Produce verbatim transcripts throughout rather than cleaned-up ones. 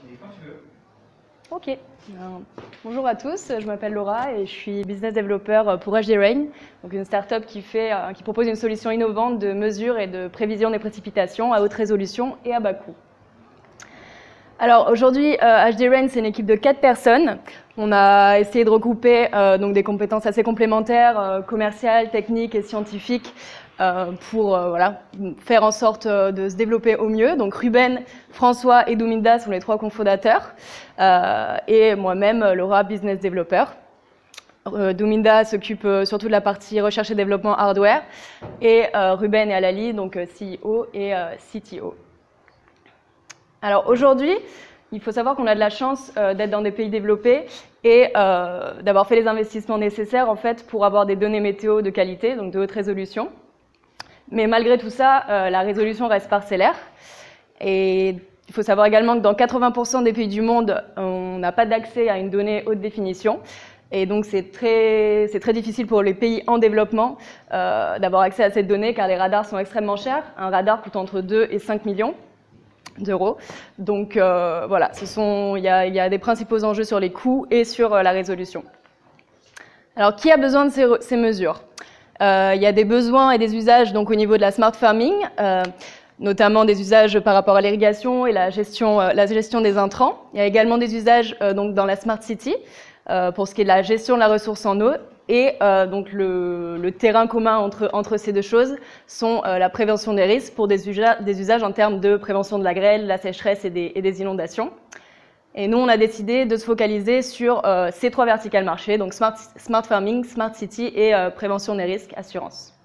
Et quand tu veux. Ok. Alors, bonjour à tous, je m'appelle Laura et je suis business developer pour H D Rain, donc une start-up qui, fait, qui propose une solution innovante de mesure et de prévision des précipitations à haute résolution et à bas coût. Alors aujourd'hui, euh, H D Rain, c'est une équipe de quatre personnes. On a essayé de regrouper euh, donc des compétences assez complémentaires, euh, commerciales, techniques et scientifiques, euh, pour euh, voilà, faire en sorte euh, de se développer au mieux. Donc Ruben, François et Douminda sont les trois cofondateurs, euh, et moi-même, Laura, business developer. Euh, Douminda s'occupe euh, surtout de la partie recherche et développement hardware, et euh, Ruben et Alali, donc euh, C E O et euh, C T O. Alors aujourd'hui, il faut savoir qu'on a de la chance euh, d'être dans des pays développés et euh, d'avoir fait les investissements nécessaires en fait, pour avoir des données météo de qualité, donc de haute résolution. Mais malgré tout ça, euh, la résolution reste parcellaire. Et il faut savoir également que dans quatre-vingts pour cent des pays du monde, on n'a pas d'accès à une donnée haute définition. Et donc c'est très, c'est très difficile pour les pays en développement euh, d'avoir accès à cette donnée car les radars sont extrêmement chers. Un radar coûte entre deux et cinq millions d'euros. Donc euh, voilà, ce sont, il y a, il y a des principaux enjeux sur les coûts et sur euh, la résolution. Alors, qui a besoin de ces, ces mesures? euh, Il y a des besoins et des usages donc, au niveau de la smart farming, euh, notamment des usages par rapport à l'irrigation et la gestion, euh, la gestion des intrants. Il y a également des usages euh, donc, dans la smart city, euh, pour ce qui est de la gestion de la ressource en eau. Et euh, donc le, le terrain commun entre, entre ces deux choses sont euh, la prévention des risques pour des, usa des usages en termes de prévention de la grêle, la sécheresse et des, et des inondations. Et nous, on a décidé de se focaliser sur euh, ces trois verticales marchés, donc smart, smart farming, smart city et euh, prévention des risques, assurance.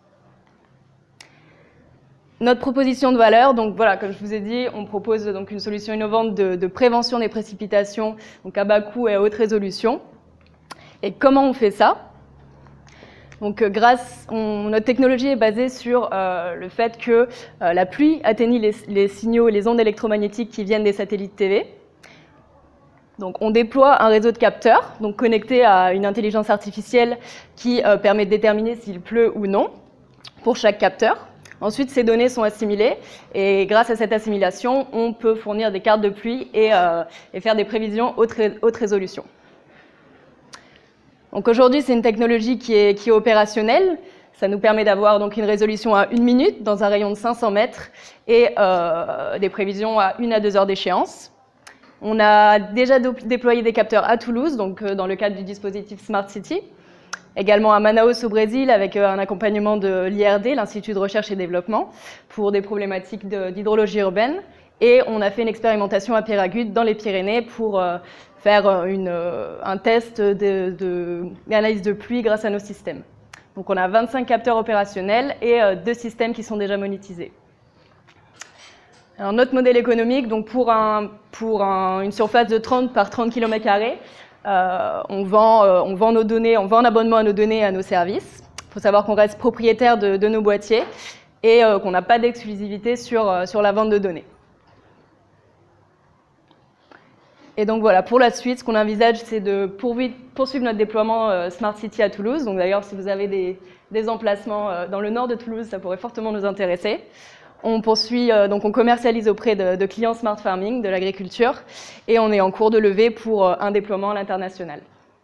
Notre proposition de valeur, donc voilà, comme je vous ai dit, on propose donc une solution innovante de, de prévention des précipitations, donc à bas coût et à haute résolution. Et comment on fait ça? Donc, grâce, on, notre technologie est basée sur euh, le fait que euh, la pluie atteignit les, les signaux, les ondes électromagnétiques qui viennent des satellites T V. Donc, on déploie un réseau de capteurs, donc connecté à une intelligence artificielle qui euh, permet de déterminer s'il pleut ou non pour chaque capteur. Ensuite, ces données sont assimilées et grâce à cette assimilation, on peut fournir des cartes de pluie et, euh, et faire des prévisions haute, haute résolution. Donc aujourd'hui, c'est une technologie qui est, qui est opérationnelle. Ça nous permet d'avoir donc une résolution à une minute dans un rayon de cinq cents mètres et euh, des prévisions à une à deux heures d'échéance. On a déjà déployé des capteurs à Toulouse, donc euh, dans le cadre du dispositif Smart City. Également à Manaus au Brésil avec euh, un accompagnement de l'I R D, l'Institut de recherche et développement, pour des problématiques d'hydrologie urbaine. Et on a fait une expérimentation à Peyragudes dans les Pyrénées pour euh, faire une, un test d'analyse de, de, de pluie grâce à nos systèmes. Donc on a vingt-cinq capteurs opérationnels et euh, deux systèmes qui sont déjà monétisés. Alors notre modèle économique, donc pour, un, pour un, une surface de trente par trente kilomètres carrés, euh, on, vend, euh, on vend nos données, on vend un abonnement à nos données et à nos services. Il faut savoir qu'on reste propriétaire de, de nos boîtiers et euh, qu'on n'a pas d'exclusivité sur, euh, sur la vente de données. Et donc voilà, pour la suite, ce qu'on envisage, c'est de poursuivre notre déploiement euh, Smart City à Toulouse. Donc d'ailleurs, si vous avez des, des emplacements euh, dans le nord de Toulouse, ça pourrait fortement nous intéresser. On poursuit, euh, donc on commercialise auprès de, de clients Smart Farming, de l'agriculture, et on est en cours de levée pour euh, un déploiement à l'international.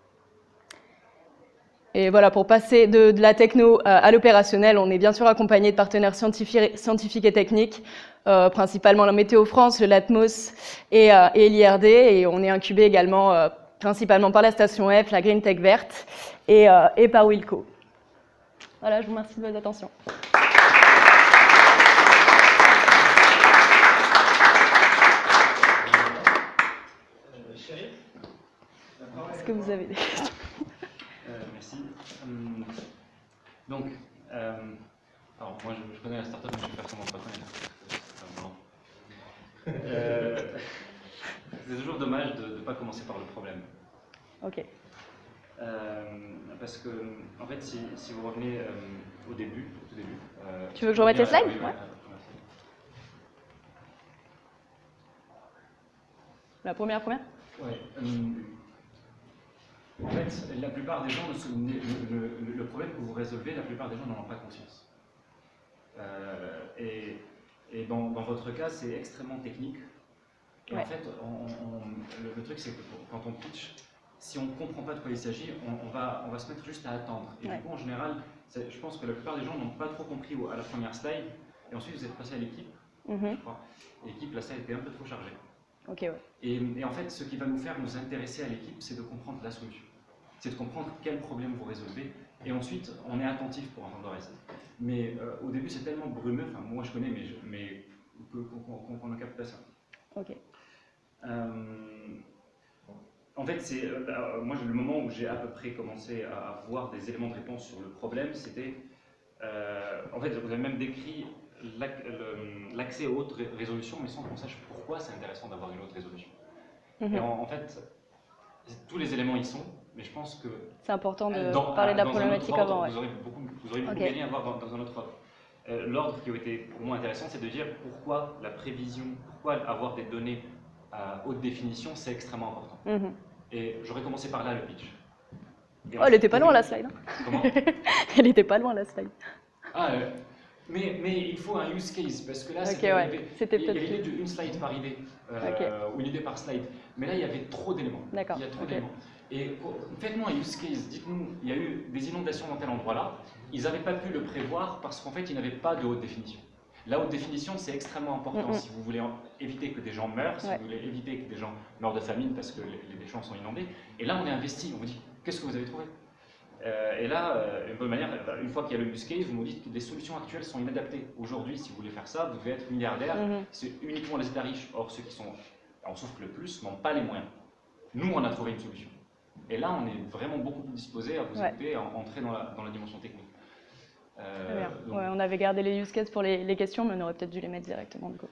Et voilà, pour passer de, de la techno euh, à l'opérationnel, on est bien sûr accompagné de partenaires scientifiques, scientifiques et techniques, euh, principalement la Météo France, le Latmos et, euh, et l'I R D, et on est incubé également euh, principalement par la Station F, la Green Tech Verte et, euh, et par Wilco. Voilà, je vous remercie de votre attention. Est-ce que vous avez des questions? euh, Merci. Hum, donc, euh, alors moi je, je connais la startup, mais je vais faire comment pas connaître. Euh, c'est toujours dommage de ne pas commencer par le problème. Ok. Euh, parce que, en fait, si, si vous revenez euh, au début, au tout début. Euh, tu veux que je remette les slides? Oui, ouais. La première première Ouais. Hum, En fait, la plupart des gens, le, le, le problème que vous résolvez, la plupart des gens n'en ont pas conscience. Euh, et et dans, dans votre cas, c'est extrêmement technique. Et ouais. en fait, on, on, le, le truc, c'est que quand on pitch, si on ne comprend pas de quoi il s'agit, on, on, va, on va se mettre juste à attendre. Et ouais. du coup, en général, je pense que la plupart des gens n'ont pas trop compris à la première slide. Et ensuite, vous êtes passé à l'équipe, mm-hmm. je crois. L'équipe, la slide était un peu trop chargée. Okay, ouais. et, et en fait, ce qui va nous faire nous intéresser à l'équipe, c'est de comprendre la solution. C'est de comprendre quel problème vous résolvez. Et ensuite, on est attentif pour entendre le reste. Mais euh, au début, c'est tellement brumeux, enfin, moi je connais, mais, je, mais qu'on qu ne capte pas ça. Ok. Euh, en fait, c'est euh, moi, le moment où j'ai à peu près commencé à avoir des éléments de réponse sur le problème, c'était. Euh, en fait, vous avez même décrit l'accès aux hautes résolutions, mais sans qu'on sache pourquoi c'est intéressant d'avoir une haute résolution. Mm-hmm. Et en, en fait, tous les éléments y sont, mais je pense que c'est important de dans, parler de la dans problématique ordre, avant. Ouais. Vous aurez beaucoup, vous aurez beaucoup okay. gagné à voir dans, dans un autre ordre. Euh, L'ordre qui a été pour moi intéressant, c'est de dire pourquoi la prévision, pourquoi avoir des données à haute définition, c'est extrêmement important. Mm-hmm. Et j'aurais commencé par là le pitch. Et oh, elle était pas loin la slide. Comment? Elle était pas loin la slide. Ah, euh, mais, mais il faut un use case, parce que là, okay, ouais. c'était il y a l'idée d'une slide par idée, euh, okay. ou une idée par slide. Mais là, il y avait trop d'éléments. D'accord. Il y a trop okay. d'éléments. Et faites-moi un use case, dites-nous, il y a eu des inondations dans tel endroit-là, ils n'avaient pas pu le prévoir parce qu'en fait, ils n'avaient pas de haute définition. La haute définition, c'est extrêmement important mm-hmm. si vous voulez éviter que des gens meurent, si ouais. vous voulez éviter que des gens meurent de famine parce que les, les champs sont inondés. Et là, on est investi, on vous dit, qu'est-ce que vous avez trouvé? euh, Et là, euh, une bonne manière, une fois qu'il y a le use case, vous nous dites que les solutions actuelles sont inadaptées. Aujourd'hui, si vous voulez faire ça, vous devez être milliardaire, mm-hmm. c'est uniquement les États riches. Or, ceux qui sont en souffrent le plus n'ont pas les moyens. Nous, on a trouvé une solution. Et là, on est vraiment beaucoup plus disposé à vous ouais. aider, à entrer dans la, dans la dimension technique. Euh, donc, ouais, on avait gardé les use cases pour les, les questions, mais on aurait peut-être dû les mettre directement. Du coup.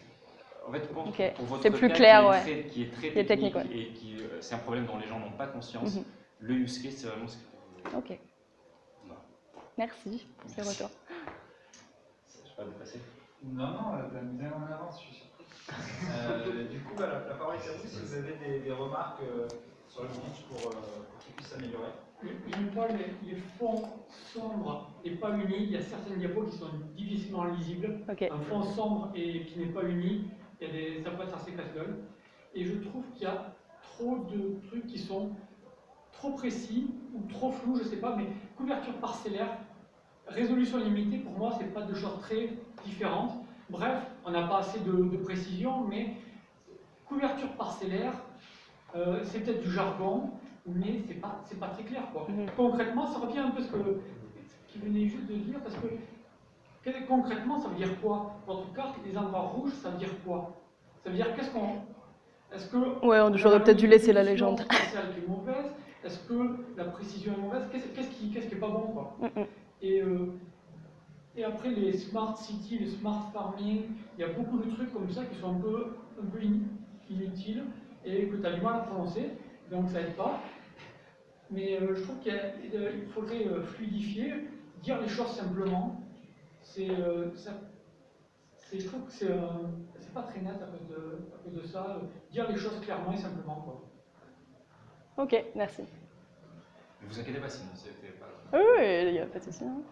En fait, pour, okay. pour votre c'est plus cas clair, qui, est ouais. très, qui est très qui technique, est technique ouais. et qui euh, c'est un problème dont les gens n'ont pas conscience, mm-hmm. le use case, c'est vraiment ce qu'il faut. Ok. Voilà. Merci pour ces retours. Je ne sais pas vous passer. Non, non, tu as mis en avance, je suis surpris. euh, du coup, bah, la, la parole est à vous si vous avez des, des remarques euh, sur le pitch pour, euh, pour qu'il puisse s'améliorer. J'aime pas les, les fonds sombres et pas unis. Il y a certaines diapos qui sont difficilement lisibles. Okay. Un fond sombre et qui n'est pas uni, il y a des, ça peut être assez casse-gueule. Et je trouve qu'il y a trop de trucs qui sont trop précis ou trop flous, je sais pas, mais couverture parcellaire, résolution limitée, pour moi, c'est pas deux choses très différentes. Bref, on n'a pas assez de, de précision, mais couverture parcellaire, euh, c'est peut-être du jargon, mais c'est pas, c'est pas très clair, quoi. Mm-hmm. Concrètement, ça revient un peu ce que ce qu'il venait juste de dire, parce que concrètement, ça veut dire quoi? Votre carte, les endroits rouges, ça veut dire quoi? Ça veut dire qu'est-ce qu'on... Est-ce que... Ouais, j'aurais peut-être dû laisser la légende. Est mauvaise? Est-ce que la précision est mauvaise? Qu'est-ce qu'est-ce qui, qu'est-ce qui est pas bon, quoi? Mm-hmm. Et, euh, et après, les smart cities, les smart farming, il y a beaucoup de trucs comme ça qui sont un peu, un peu inutiles et que tu as du mal à prononcer, donc ça aide pas. Mais euh, je trouve qu'il faudrait euh, fluidifier, dire les choses simplement. C'est, euh, ça, je trouve que c'est euh, pas très net à cause, de, à cause de ça. Dire les choses clairement et simplement, quoi. Ok, merci. Ne vous inquiétez pas, sinon c'était pas... Oui, oui, il n'y a pas de souci. Hein.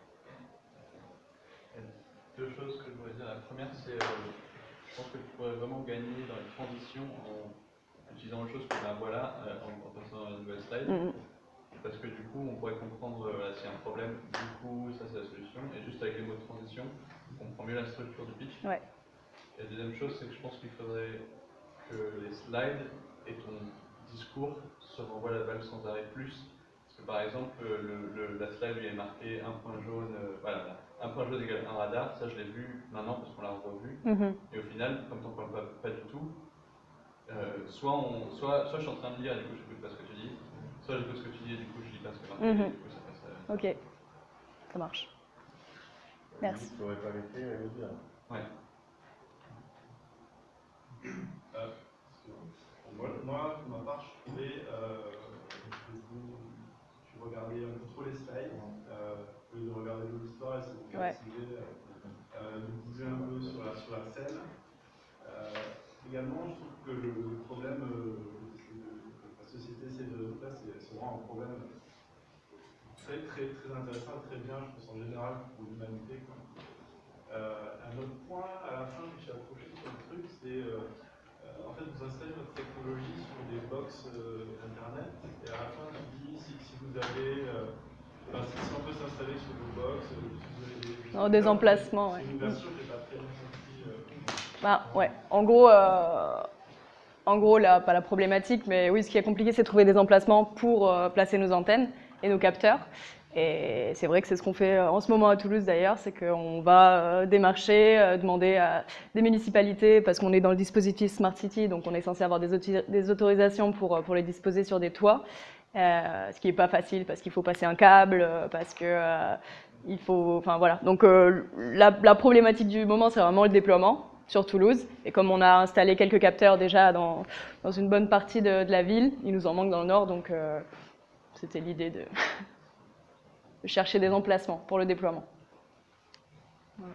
Deux choses que je voudrais dire. La première, c'est euh, je pense que tu pourrais vraiment gagner dans les transitions en utilisant autre chose que ben voilà, euh, en, en passant à la nouvelle slide. Mm-hmm. Parce que du coup, on pourrait comprendre euh, s'il y a un problème, du coup, ça c'est la solution. Et juste avec les mots de transition, on comprend mieux la structure du pitch. Ouais. Et la deuxième chose, c'est que je pense qu'il faudrait que les slides et ton discours se renvoient la balle sans arrêt plus. Parce que par exemple, le, le, la slide lui est marqué un point jaune, euh, voilà, un point jaune égale un radar, ça je l'ai vu maintenant parce qu'on l'a revu. Mm-hmm. Et au final, comme tu n'en parles pas, pas du tout, euh, soit, on, soit, soit je suis en train de lire et du coup je n'écoute pas ce que tu dis, soit j'écoute ce que tu dis et du coup je lis pas ce que tu dis, mm-hmm. et du coup ça passe à... Ok, ça marche. Merci. Tu pourrais pas arrêter et le dire. Ouais. Euh, moi, moi, pour ma part, je trouvais euh, que vous, tu regardais un peu trop les slides, euh, au lieu de regarder l'histoire, essayer de captiver, euh, de bouger un peu sur la, sur la scène. Euh, également, je trouve que le, le problème euh, que la société essaie de résoudre, c'est vraiment un problème très, très, très intéressant, très bien, je pense en général, pour l'humanité. Euh, un autre point, à la fin, je suis approché sur le truc, c'est euh, euh, fait, vous installez votre technologie sur des box euh, Internet, et à la fin, tu dis si, si vous avez, euh, enfin, si, si on peut s'installer sur vos box, euh, si vous avez des... Non, des emplacements, ouais. C'est une version qui n'est pas très bien compris. Euh, bah, ouais. En gros, euh, en gros là, pas la problématique, mais oui, ce qui est compliqué, c'est de trouver des emplacements pour euh, placer nos antennes et nos capteurs. Et c'est vrai que c'est ce qu'on fait en ce moment à Toulouse d'ailleurs, c'est qu'on va euh, démarcher, euh, demander à des municipalités, parce qu'on est dans le dispositif Smart City, donc on est censé avoir des, auto des autorisations pour, pour les disposer sur des toits, euh, ce qui n'est pas facile parce qu'il faut passer un câble, parce que euh, il faut, enfin voilà. Donc euh, la, la problématique du moment, c'est vraiment le déploiement sur Toulouse. Et comme on a installé quelques capteurs déjà dans, dans une bonne partie de, de la ville, il nous en manque dans le nord, donc euh, c'était l'idée de chercher des emplacements pour le déploiement. Voilà.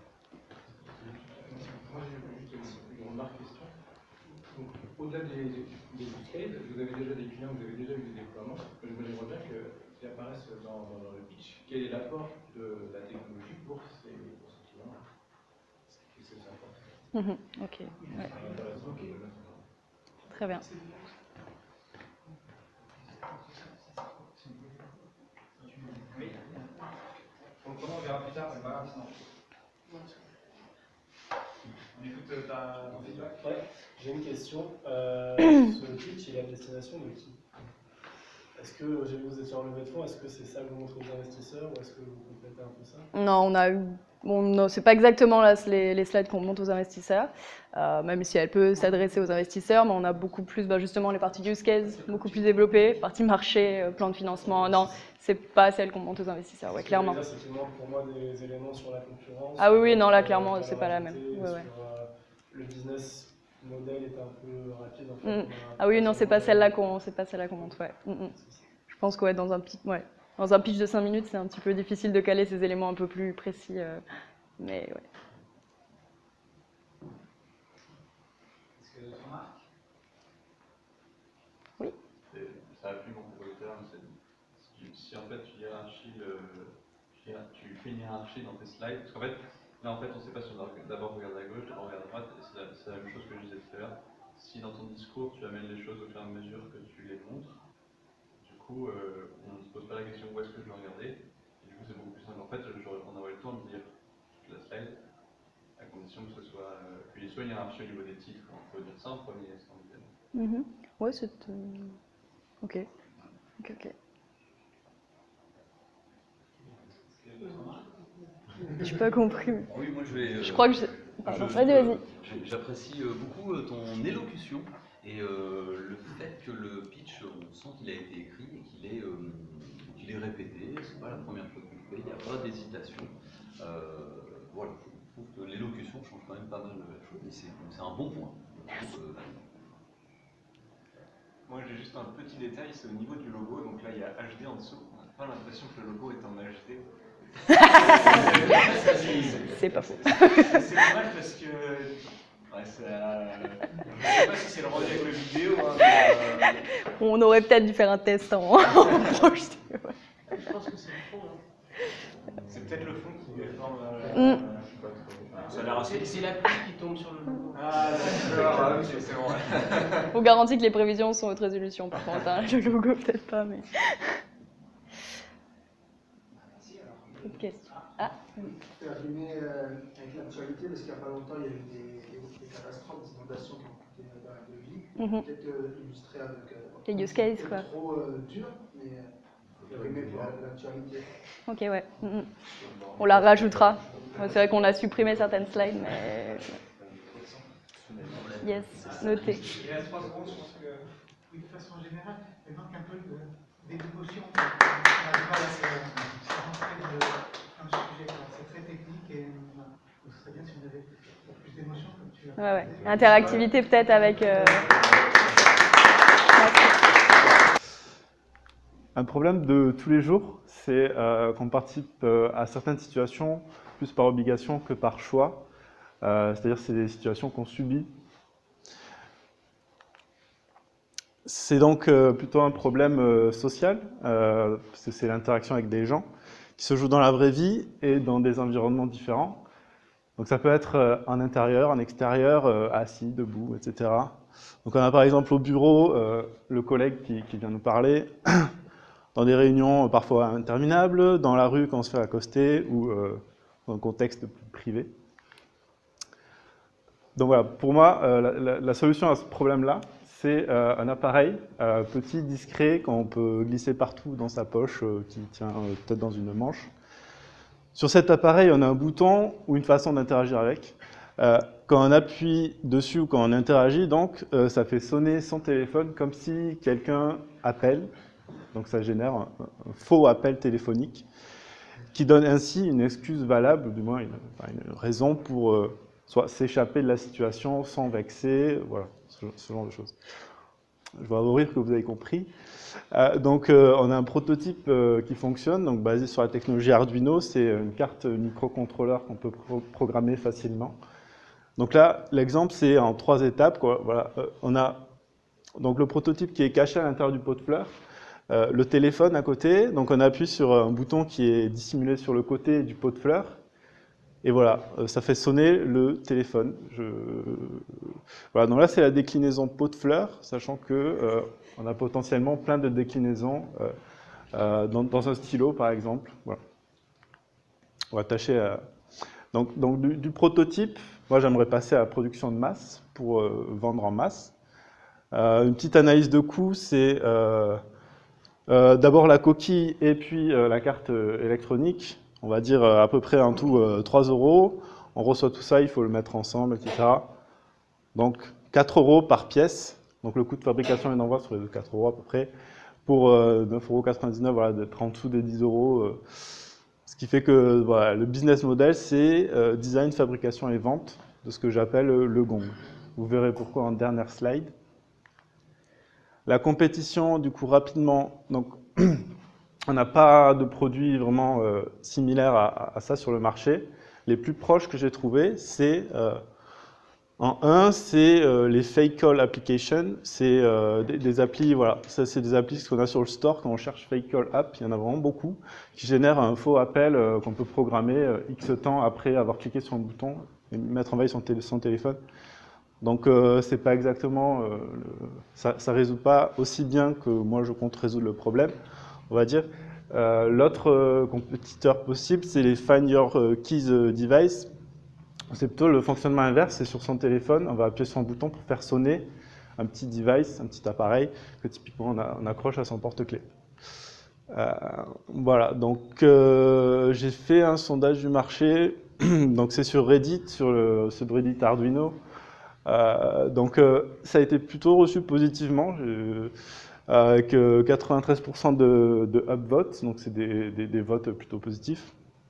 Moi j'ai juste une remarque question. Au-delà des, des use cases, vous avez déjà des clients, vous avez déjà eu des déploiements. J'aimerais bien qu'ils apparaissent dans, dans le pitch. Quel est l'apport de la technologie pour ces, pour ces clients-là? C'est sympa. Mmh, ok. Ouais. Très bien. Comment on verra plus tard, c'est pas grave sinon. On écoute ta ton feedback. Ouais, j'ai une question. Euh, ce pitch, il est à destination de qui? Est-ce que, j'ai vu que vous étiez en levée de fonds, est-ce que c'est ça que vous montrez aux investisseurs ou est-ce que vous complétez un peu ça? Non, on a eu, bon, c'est pas exactement là, les, les slides qu'on montre aux investisseurs, euh, même si elle peut s'adresser aux investisseurs, mais on a beaucoup plus, bah, justement, les parties use case, beaucoup plus développées, partie marché, euh, plan de financement. Non, c'est pas celle qu'on montre aux investisseurs, ouais, clairement. Ce que je veux dire, c'est qu'il manque pour moi des éléments sur la concurrence. Ah oui, oui, non, là, euh, clairement, la c'est pas la même. validité, Ouais, ouais. sur, euh, le business model est un peu rapide. En fait, Mm. Ah oui, non, c'est pas celle-là qu'on, c'est pas celle-là qu'on montre, ouais. Mm -mm. Je pense que ouais, dans un petit, ouais, dans un pitch de cinq minutes, c'est un petit peu difficile de caler ces éléments un peu plus précis, euh, mais ouais. Est-ce que tu remarques? Oui. Ça appuie mon propos de terme, si, si en fait tu hiérarchies le, tu fais une hiérarchie dans tes slides, parce qu'en fait, là en fait on ne sait pas si on doit d'abord regarder à gauche, d'abord regarder à droite, et c'est la, la même chose que je disais tout à l'heure. Si dans ton discours tu amènes les choses au fur et à mesure que tu les montres, du coup euh, on ne se pose pas la question où est-ce que je dois regarder, et du coup c'est beaucoup plus simple. En fait, je, on aurait le temps de lire toute la slide, à condition que ce soit, euh, qu'il y ait soit une hiérarchie au niveau des titres, on peut dire ça en premier, c'est en deuxième. Mm-hmm. Ouais, c'est... Euh... Ok. Ok, ok. J'ai pas compris. Oui, moi je vais. Euh, je crois que je. Pardon, vas-y, vas-y. J'apprécie beaucoup ton élocution et euh, le fait que le pitch, on sent qu'il a été écrit et qu'il est, euh, qu'il est répété. C'est pas la première fois qu'on le fait, il n'y a pas d'hésitation. Euh, voilà, je trouve que l'élocution change quand même pas mal de choses et c'est un bon point. Donc, euh, Moi j'ai juste un petit détail, c'est au niveau du logo, donc là il y a H D en dessous, on n'a pas l'impression que le logo est en H D. C'est pas faux. C'est dommage parce que, ouais, ça, je sais pas si c'est le rendu avec le vidéo, hein, mais, euh... On aurait peut-être dû faire un test en, en projeté. Ouais. Je pense que c'est le fond. Hein. C'est peut-être le fond qui déforme. Euh, mm. euh, ça a l'air assez. C'est la pluie qui tombe sur le logo. Ah d'accord, ah, ok, c'est bon. On garantit que les prévisions sont haute résolution par contre, hein. Le logo peut-être pas, mais... Autre question. Ah. Je vais rimer euh, avec l'actualité, parce qu'il n'y a pas longtemps, il y a eu des, des, des catastrophes, des inondations qui ont coûté pas mal de vie. Mm-hmm. Peut-être euh, illustrer avec euh, les use cases, quoi. Trop euh, dur, mais euh, rimer pour l'actualité. Ok, ouais. Mm-hmm. On la rajoutera. Ouais, c'est vrai qu'on a supprimé certaines slides, mais... Yes, noté. Il reste trois secondes, je pense que. Oui, de façon générale, il manque un peu d'émotion. On a du mal à se rentrer dans le sujet. C'est très technique et ce serait bien si on avait plus d'émotion, comme tu as ouais, ouais. Interactivité peut-être avec... Euh... Un problème de tous les jours, c'est euh, qu'on participe euh, à certaines situations plus par obligation que par choix. Euh, C'est-à-dire que c'est des situations qu'on subit. C'est donc euh, plutôt un problème euh, social, euh, parce que c'est l'interaction avec des gens qui se jouent dans la vraie vie et dans des environnements différents. Donc ça peut être euh, en intérieur, en extérieur, euh, assis, debout, et cetera. Donc on a par exemple au bureau euh, le collègue qui, qui vient nous parler, dans des réunions parfois interminables, dans la rue quand on se fait accoster ou euh, dans un contexte plus privé. Donc voilà, pour moi, euh, la, la, la solution à ce problème-là, c'est euh, un appareil euh, petit, discret, qu'on peut glisser partout dans sa poche, euh, qui tient euh, peut-être dans une manche. Sur cet appareil, on a un bouton ou une façon d'interagir avec. Euh, quand on appuie dessus ou quand on interagit, donc, euh, ça fait sonner son téléphone comme si quelqu'un appelle. Donc ça génère un, un faux appel téléphonique qui donne ainsi une excuse valable, ou du moins une, enfin une raison pour euh, soit s'échapper de la situation sans vexer, voilà, ce, ce genre de choses. Je vais vous rire que vous avez compris. Euh, donc euh, on a un prototype euh, qui fonctionne, donc basé sur la technologie Arduino, c'est une carte microcontrôleur qu'on peut pro programmer facilement. Donc là, l'exemple c'est en trois étapes, quoi. Voilà, euh, on a donc le prototype qui est caché à l'intérieur du pot de fleurs. Euh, le téléphone à côté, donc on appuie sur un bouton qui est dissimulé sur le côté du pot de fleurs, et voilà, euh, ça fait sonner le téléphone. Je... Voilà, donc là c'est la déclinaison pot de fleurs, sachant que euh, on a potentiellement plein de déclinaisons euh, euh, dans, dans un stylo par exemple. Voilà. On va tâcher à... Donc, donc du, du prototype, moi j'aimerais passer à la production de masse pour euh, vendre en masse. Euh, une petite analyse de coût, c'est euh, Euh, d'abord la coquille et puis euh, la carte euh, électronique, on va dire euh, à peu près en tout euh, trois euros. On reçoit tout ça, il faut le mettre ensemble, et cetera. Donc quatre euros par pièce, donc le coût de fabrication et d'envoi serait de quatre euros à peu près, pour euh, neuf euros quatre-vingt-dix-neuf, voilà, d'être en dessous des dix euros. Euh, ce qui fait que voilà, le business model, c'est euh, design, fabrication et vente de ce que j'appelle euh, le gong. Vous verrez pourquoi en dernière slide. La compétition, du coup, rapidement, donc on n'a pas de produit vraiment euh, similaire à, à ça sur le marché. Les plus proches que j'ai trouvés, c'est euh, en un, c'est euh, les fake call applications, c'est euh, des, des applis, voilà, ça c'est des applis qu'on a sur le store quand on cherche fake call app, il y en a vraiment beaucoup, qui génèrent un faux appel euh, qu'on peut programmer euh, X temps après avoir cliqué sur un bouton et mettre en veille son, tél son téléphone. Donc euh, c'est pas exactement, euh, le, ça, ça résout pas aussi bien que moi je compte résoudre le problème, on va dire. Euh, L'autre euh, compétiteur possible, c'est les Find Your Keys Device. C'est plutôt le fonctionnement inverse, c'est sur son téléphone, on va appuyer sur un bouton pour faire sonner un petit device, un petit appareil que typiquement on, a, on accroche à son porte-clés. Euh, voilà, donc euh, j'ai fait un sondage du marché, donc c'est sur Reddit, sur le subreddit Arduino. Euh, donc euh, ça a été plutôt reçu positivement, euh, avec euh, quatre-vingt-treize pour cent de, de upvotes, donc c'est des, des, des votes plutôt positifs.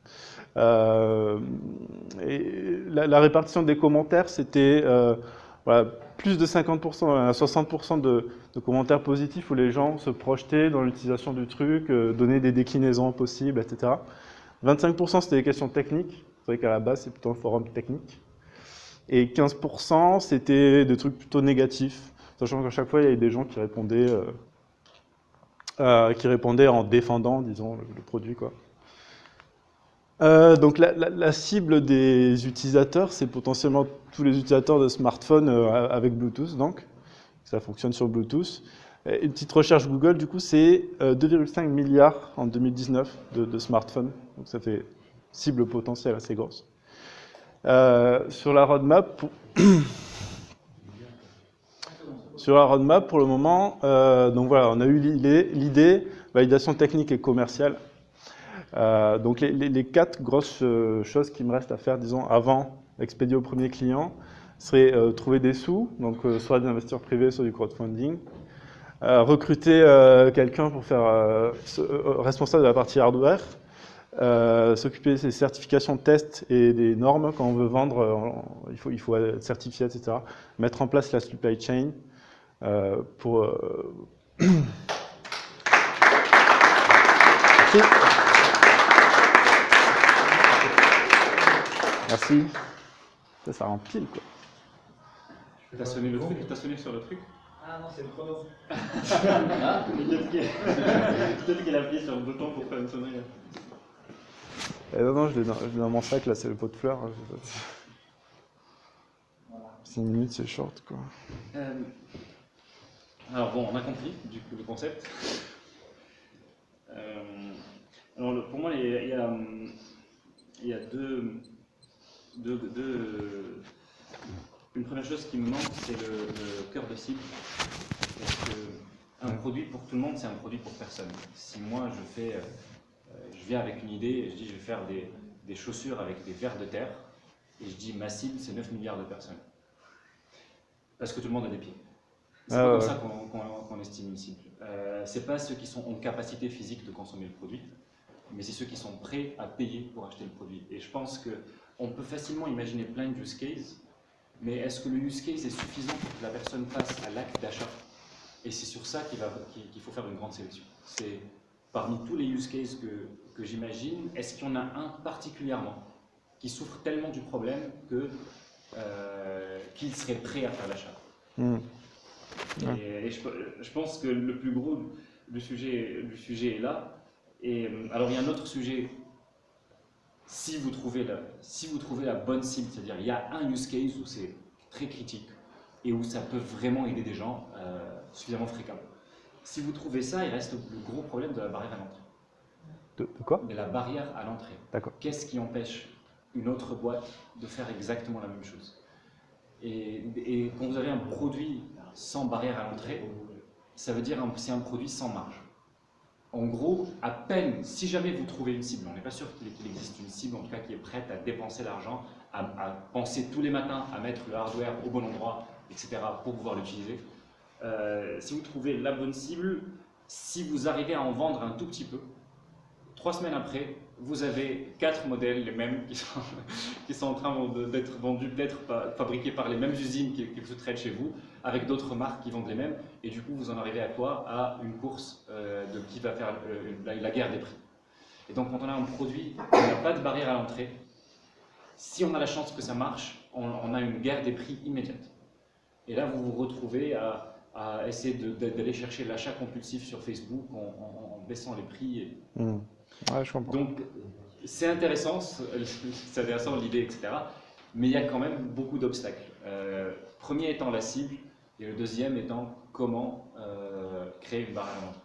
Euh, et la, la répartition des commentaires, c'était euh, voilà, plus de cinquante pour cent, soixante pour cent de, de commentaires positifs où les gens se projetaient dans l'utilisation du truc, euh, donnaient des déclinaisons possibles, et cetera. vingt-cinq pour cent c'était des questions techniques, c'est vrai qu'à la base c'est plutôt un forum technique. Et quinze pour cent c'était des trucs plutôt négatifs, sachant qu'à chaque fois il y avait des gens qui répondaient, euh, euh, qui répondaient en défendant, disons, le, le produit, quoi. Euh, donc la, la, la cible des utilisateurs, c'est potentiellement tous les utilisateurs de smartphones euh, avec Bluetooth, donc ça fonctionne sur Bluetooth. Et une petite recherche Google, du coup, c'est euh, deux virgule cinq milliards en deux mille dix-neuf de, de smartphones, donc ça fait cible potentielle assez grosse. Euh, sur la roadmap, pour sur la roadmap pour le moment, euh, donc voilà, on a eu l'idée, validation technique et commerciale. Euh, donc les, les, les quatre grosses euh, choses qui me restent à faire, disons, avant d'expédier au premier client, serait euh, trouver des sous, donc euh, soit des investisseurs privés, soit du crowdfunding, euh, recruter euh, quelqu'un pour faire euh, ce, euh, responsable de la partie hardware, euh, s'occuper des certifications de tests et des normes quand on veut vendre, euh, il faut, il faut être certifié, et cetera. Mettre en place la supply chain euh, pour... Euh... Merci. Ça, ça rempile, quoi. T'as sonné le truc, t'as sonné sur le truc? Ah non, c'est le chrono. Ah, peut-être qu'il a appuyé sur le bouton pour faire une sonnerie. Eh non, non, je l'ai dans, dans mon sac, là, c'est le pot de fleurs. Hein, six minutes, c'est short, quoi. Euh, alors bon, on a compris du coup, le concept. Euh, alors le, pour moi, il y a, il y a, il y a deux, deux, deux... Une première chose qui me manque, c'est le, le cœur de cible. Parce que un produit pour tout le monde, c'est un produit pour personne. Si moi, je fais, euh, je viens avec une idée et je dis je vais faire des, des chaussures avec des vers de terre, et je dis ma cible, c'est neuf milliards de personnes. Parce que tout le monde a des pieds. C'est Ah, pas ouais. comme ça qu'on qu'on- qu'on estime une cible. Euh, c'est pas ceux qui sont en capacité physique de consommer le produit, mais c'est ceux qui sont prêts à payer pour acheter le produit. Et je pense qu'on peut facilement imaginer plein de use cases, mais est-ce que le use case est suffisant pour que la personne passe à l'acte d'achat? Et c'est sur ça qu'il va- qu'il qu'il faut faire une grande sélection. C'est parmi tous les use cases que, que j'imagine, est-ce qu'il y en a un particulièrement qui souffre tellement du problème que euh, qu'il serait prêt à faire l'achat? Mm. Et, Ouais. et je, je pense que le plus gros du sujet, du sujet est là. Et euh, alors il y a un autre sujet. Si vous trouvez la, si vous trouvez la bonne cible, c'est-à-dire il y a un use case où c'est très critique et où ça peut vraiment aider des gens euh, suffisamment fréquemment. Si vous trouvez ça, il reste le gros problème de la barrière à l'entrée. De, de quoi? De la barrière à l'entrée. D'accord. Qu'est-ce qui empêche une autre boîte de faire exactement la même chose? Et, et quand vous avez un produit sans barrière à l'entrée, ça veut dire que c'est un produit sans marge. En gros, à peine, si jamais vous trouvez une cible, on n'est pas sûr qu'il qu'il existe une cible en tout cas qui est prête à dépenser l'argent, à, à penser tous les matins à mettre le hardware au bon endroit, et cetera pour pouvoir l'utiliser. Euh, si vous trouvez la bonne cible, si vous arrivez à en vendre un tout petit peu, trois semaines après, vous avez quatre modèles, les mêmes, qui sont, qui sont en train de- d'être vendus, d'être fa- fabriqués par les mêmes usines qui, qui vous sous-traitent chez vous, avec d'autres marques qui vendent les mêmes, et du coup vous en arrivez à quoi? À une course euh, de qui va faire euh, la, la guerre des prix. Et donc quand on a un produit qui n'a pas de barrière à l'entrée, si on a la chance que ça marche, on, on a une guerre des prix immédiate. Et là vous vous retrouvez à, à essayer de- de- d'aller chercher l'achat compulsif sur Facebook en, en- en baissant les prix. Et, Mm. Ouais, je comprends. donc, c'est intéressant, c'est intéressant l'idée, et cetera. Mais il y a quand même beaucoup d'obstacles. Euh, premier étant la cible, et le deuxième étant comment euh, créer une barrière à l'entrée.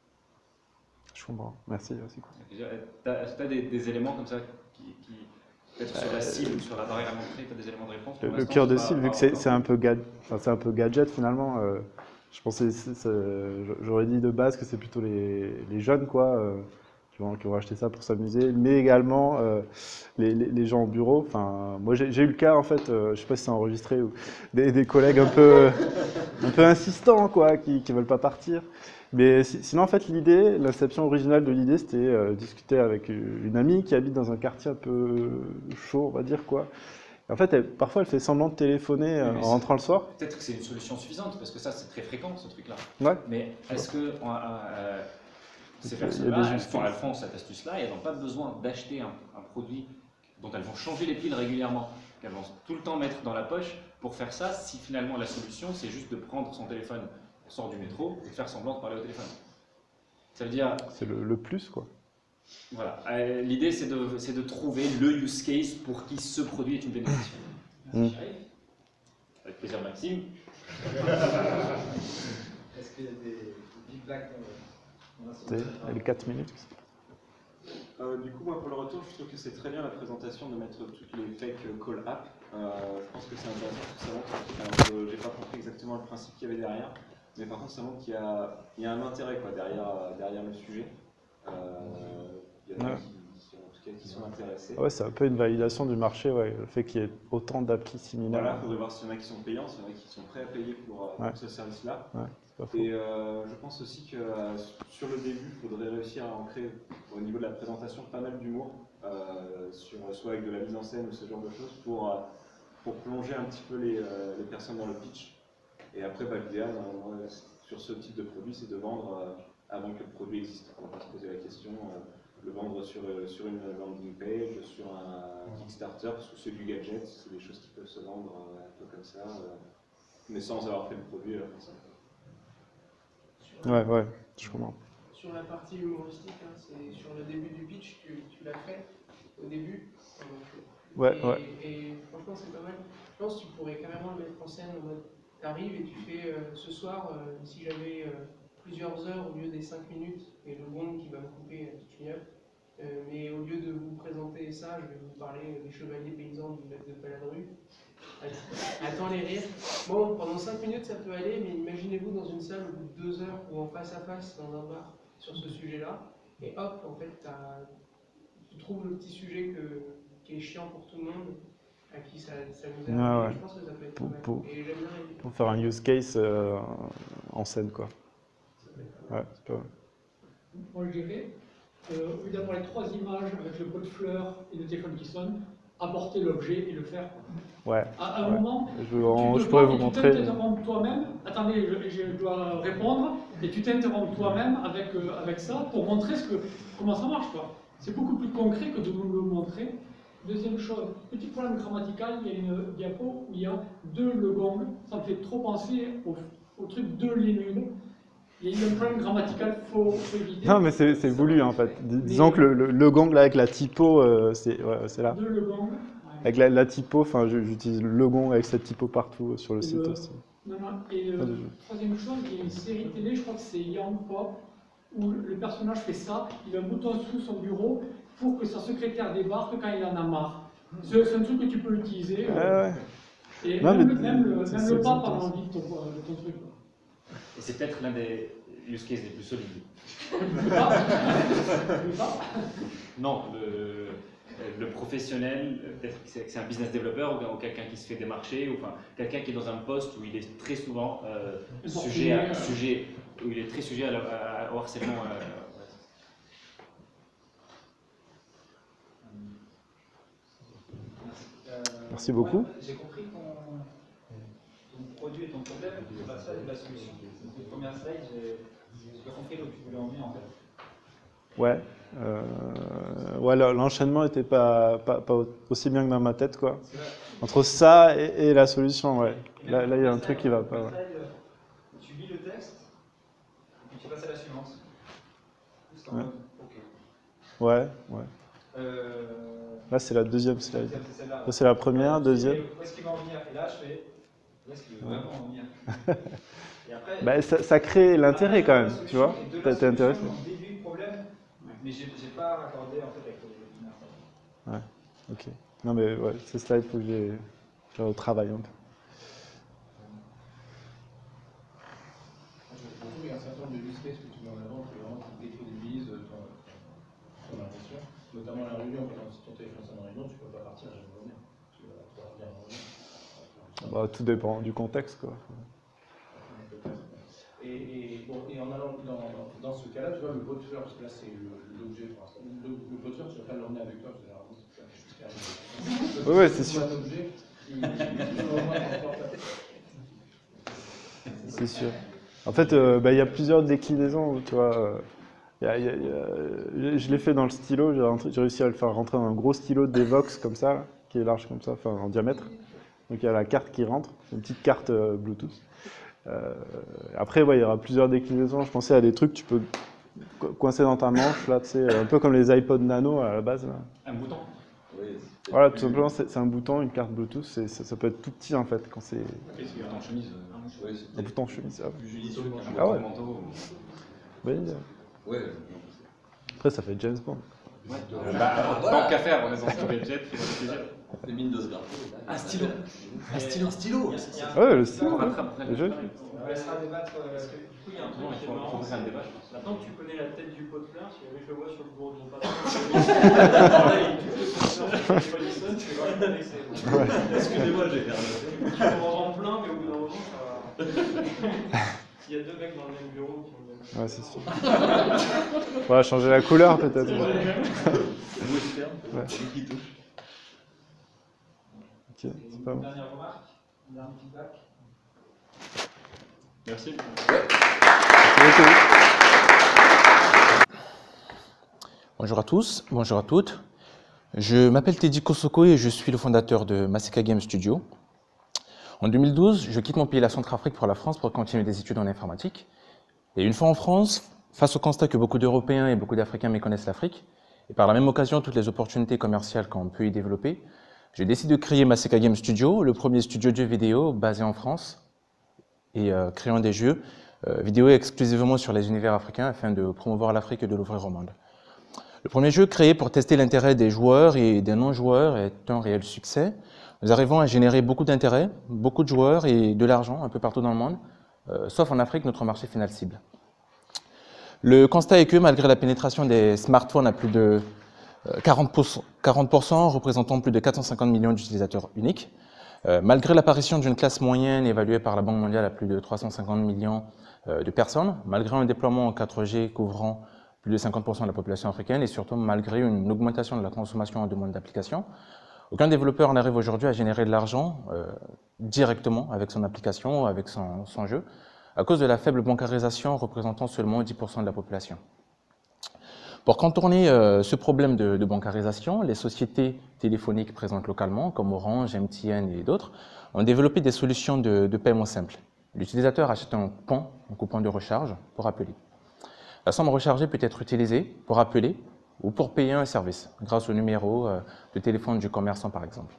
Je comprends. Merci, c'est cool. Tu as des, des éléments comme ça qui, qui peut-être sur la cible ou sur la barrière à l'entrée, tu as des éléments de réponse? Le, pour le l'instant, cœur de pas- cible, pas vu que c'est encore. c'est un, peu ga- enfin, c'est un peu gadget finalement, euh, je pensais, c'est- c'est- j'aurais dit de base que c'est plutôt les, les jeunes quoi, euh, qui, vont, qui vont acheter ça pour s'amuser, mais également euh, les, les- les gens au bureau. Enfin, moi j'ai j'ai eu le cas en fait, euh, je sais pas si c'est enregistré, ou des, des collègues un peu, un peu insistants quoi, qui ne veulent pas partir. Mais si- sinon, en fait, l'idée, l'inception originale de l'idée, c'était euh, discuter avec une amie qui habite dans un quartier un peu chaud, on va dire quoi. Et en fait, elle- parfois, elle fait semblant de téléphoner euh, Oui, mais en c'est- rentrant le soir. Peut-être que c'est une solution suffisante, parce que ça, c'est très fréquent, ce truc-là. Ouais. Mais est-ce que on a- euh, ces Il y a des personnes-là, elles use font, cases. elles font cette astuce-là et elles n'ont pas besoin d'acheter un, un produit dont elles vont changer les piles régulièrement, qu'elles vont tout le temps mettre dans la poche pour faire ça, si finalement la solution, c'est juste de prendre son téléphone, on sort du métro, et de faire semblant de parler au téléphone. Ça veut dire, C'est le, le plus, quoi. voilà, euh, l'idée c'est de, c'est de trouver le use case pour qui ce produit est une bénédiction. Mm. Merci, Sheriff. Avec plaisir, Maxime. Est-ce qu'il y a des feedbacks dans dans la C'est solution? les quatre minutes. Euh, du coup, moi, pour le retour, je trouve que c'est très bien la présentation de mettre toutes les fake call app. Euh, je pense que c'est intéressant parce que ça montre. Alors, je- j'ai pas compris exactement le principe qu'il y avait derrière, mais par contre, ça montre qu'il y a, il y a un intérêt quoi, derrière, derrière le sujet. Euh, il y a des Ouais. gens qui, qui, en tout cas, qui sont intéressés. Ouais, c'est un peu une validation du marché, ouais, le fait qu'il y ait autant d'applis similaires. Voilà, il faudrait voir s'il y en a qui sont payants, s'il y en a qui sont prêts à payer pour, euh, Ouais. pour ce service-là. Ouais, c'est pas faux. Et euh, je pense aussi que euh, sur le début, il faudrait réussir à ancrer au niveau de la présentation pas mal d'humour, euh, sur, soit avec de la mise en scène ou ce genre de choses, pour, euh, pour plonger un petit peu les, euh, les personnes dans le pitch. Et après, bah, l'idéal euh, sur ce type de produit, c'est de vendre euh, avant que le produit existe. On va pas se poser la question, euh, le vendre sur, euh, sur une landing page, sur un Kickstarter, parce que c'est du gadget, c'est des choses qui peuvent se vendre euh, un peu comme ça, euh, mais sans avoir fait le produit à la personne. Ouais, ouais, je comprends. Sur la partie humoristique, hein, c'est sur le début du pitch, tu, tu l'as fait au début, pendant que Ouais, et, ouais. et franchement, c'est pas mal. Je pense que tu pourrais carrément le mettre en scène en mode t'arrives et tu fais euh, ce soir, euh, si j'avais euh, plusieurs heures au lieu des cinq minutes, et le gong qui va me couper euh, toute une heure, euh, mais au lieu de vous présenter ça, je vais vous parler des chevaliers paysans du lac de Paladru. Attends les rires. Bon, pendant cinq minutes ça peut aller, mais imaginez-vous dans une salle au bout de deux heures ou en face à face dans un bar sur ce sujet-là, et hop, en fait, tu trouves le petit sujet que, qui est chiant pour tout le monde, à qui ça, ça vous aide. Ah ouais. Je pense que ça peut être Pour, pas mal. pour, Et j'aime bien les- pour faire un use case euh, en scène, quoi. Ouais, c'est pas mal. Moi, je dirais, euh, au lieu d'avoir les trois images avec le pot de fleurs et le téléphone qui sonne, apporter l'objet et le faire. Ouais. À un ouais. moment, je, en, tu te je pourrais vois vous et montrer. tu t'interromps toi-même. Attendez, je, je dois répondre. Et tu t'interromps toi-même avec, euh, avec ça pour montrer ce que, comment ça marche, quoi. C'est beaucoup plus concret que de nous le montrer. Deuxième chose, petit problème grammatical, il y a une diapo où il y a deux le gong. Ça me fait trop penser au, au truc de les nuls. Il y a eu un problème grammatical, il faut, faut éviter. Non, mais c'est voulu, en fait. Dis, disons que le, le, le gong, là, avec la typo, euh, c'est ouais, là. De le gong. Avec la, la typo, enfin, j'utilise le gong avec cette typo partout euh, sur le Et site le, aussi. Non, non. Et euh, troisième chose, il y a une série télé, je crois que c'est Young Pop, où le personnage fait ça, il a un bouton sous son bureau pour que sa secrétaire débarque quand il en a marre. C'est un truc que tu peux utiliser. Euh, ouais, ouais. Et non, même, mais, même, le, même le pape a intéressant. envie de ton, de ton truc. Quoi. Et c'est peut-être l'un des use cases les plus solides. Le pape Le pape Non, le, le professionnel, peut-être que c'est un business developer ou, ou quelqu'un qui se fait démarcher, ou enfin quelqu'un qui est dans un poste où il est très souvent euh, sujet, à, sujet, où il est très sujet à, la, à, au harcèlement. Euh, Euh, Merci beaucoup. Ouais, j'ai compris ton, ton produit et ton problème, c'est pas ça la solution. Donc, les premières slides, j'ai pas compris où tu voulais en venir en fait. Ouais. Euh, ouais, l'enchaînement n'était pas, pas, pas aussi bien que dans ma tête, quoi. Entre ça et, et la solution, ouais. Là, là, il y a un truc qui va pas. Ouais. Tu lis le texte, et puis tu passes à la suivante. Juste en Ouais. mode, ok. Ouais, ouais. Euh, Là, c'est la deuxième slide. c'est celle-là. Ça, c'est la première, deuxième. Où est-ce qu'il va en venir? Et là, je fais, où est-ce qu'il veut Ouais. vraiment en venir? Et après, Bah, ça, ça crée l'intérêt quand même, tu vois. T'es intéressé. Au début du problème, mais j'ai j'ai pas raccordé en fait avec le première slide. Ouais, ok. Non, mais ouais, ces slides, il faut que j'ai je retravaille un peu. Je trouve qu'il y a un certain nombre de use cases que tu mets en avant qui vraiment décrédibilisent ton, ton intention. Notamment la réunion, quand si ton téléphone sonne en réunion, tu ne peux pas partir, je vais revenir. Tu vas pouvoir revenir en réunion. Bah, tout dépend du contexte, quoi. Et, et, bon, et en allant dans, dans, dans ce cas-là, tu vois, le pot de fleurs, parce que là c'est l'objet pour l'instant. Le, le pot de fleurs, tu vas pas l'emmener avec toi, généralement, c'est juste Oui, ouais, c'est sûr. un objet qui est vraiment transportable. C'est sûr. En fait, euh, bah, y a plusieurs déclinaisons, tu vois. euh, y a- y a- y a- je l'ai fait dans le stylo, j'ai rentré- j'ai réussi à le faire rentrer dans un gros stylo d'Evox comme ça, là, qui est large comme ça, enfin en diamètre. Donc il y a la carte qui rentre, une petite carte euh, Bluetooth. Euh, après, ouais, il y aura plusieurs déclinaisons. Je pensais à des trucs que tu peux co- coincer dans ta manche, là, tu sais, un peu comme les iPod Nano à la base. Là. Un bouton. Voilà, tout simplement, c'est c'est un bouton, une carte Bluetooth, c'est- ça, ça peut être tout petit en fait quand c'est. Et c'est en chemise. euh, Un bouton en chemise, ah, Plus judicieux qu'un ah ouais. manteau. Oui. Ouais. Après, ça fait James Bond. Ouais. Bah, tant qu'à faire, on est dans ce gadget, c'est plaisir. Les mines de ce gars. Un stylo. Un stylo. Un stylo. Ah ouais, le stylo, On ouais. rattrape, on C'est joli. On laissera débattre euh, parce que du coup, il y a un truc Non, il qui est faut- marrant. faut ouvrir un c'est- débat, je pense. Maintenant que tu connais la tête du pot de fleurs, si jamais je le vois sur le bureau de mon patron, alors là, il tue le pot de fleurs sur le téléphone, tu vas quand même vexé. Excusez-moi, j'ai fait un Tu peux en vendre plein, mais au bout d'un moment, ça va. S'il y a deux mecs dans le même bureau qui ont le même. Ouais, c'est sûr. On va changer la couleur peut-être. western, Ouais. celui qui touche. Ok, c'est pas Une bon. dernière remarque, un dernier feedback. Merci. Bonjour à tous, bonjour à toutes. Je m'appelle Teddy Kosoko et je suis le fondateur de Maseka Game Studio. En deux mille douze, je quitte mon pays, la Centrafrique, pour la France pour continuer des études en informatique. Et une fois en France, face au constat que beaucoup d'Européens et beaucoup d'Africains méconnaissent l'Afrique, et par la même occasion toutes les opportunités commerciales qu'on peut y développer, J'ai décidé de créer Maseka Game Studio, le premier studio de jeux vidéo basé en France et euh, créant des jeux euh, vidéo exclusivement sur les univers africains afin de promouvoir l'Afrique et de l'ouvrir au monde. Le premier jeu créé pour tester l'intérêt des joueurs et des non-joueurs est un réel succès. Nous arrivons à générer beaucoup d'intérêt, beaucoup de joueurs et de l'argent un peu partout dans le monde, euh, sauf en Afrique, notre marché final cible. Le constat est que malgré la pénétration des smartphones à plus de quarante pour cent, quarante pour cent représentant plus de quatre cent cinquante millions d'utilisateurs uniques, euh, malgré l'apparition d'une classe moyenne évaluée par la Banque mondiale à plus de trois cent cinquante millions euh, de personnes, malgré un déploiement en quatre G couvrant plus de cinquante pour cent de la population africaine et surtout malgré une augmentation de la consommation en demande d'applications, aucun développeur n'arrive aujourd'hui à générer de l'argent euh, directement avec son application, avec son, son jeu, à cause de la faible bancarisation représentant seulement dix pour cent de la population. Pour contourner euh, ce problème de, de bancarisation, les sociétés téléphoniques présentes localement, comme Orange, M T N et d'autres, ont développé des solutions de, de paiement simple. L'utilisateur achète un coupon, un coupon de recharge pour appeler. La somme rechargée peut être utilisée pour appeler ou pour payer un service, grâce au numéro euh, de téléphone du commerçant par exemple.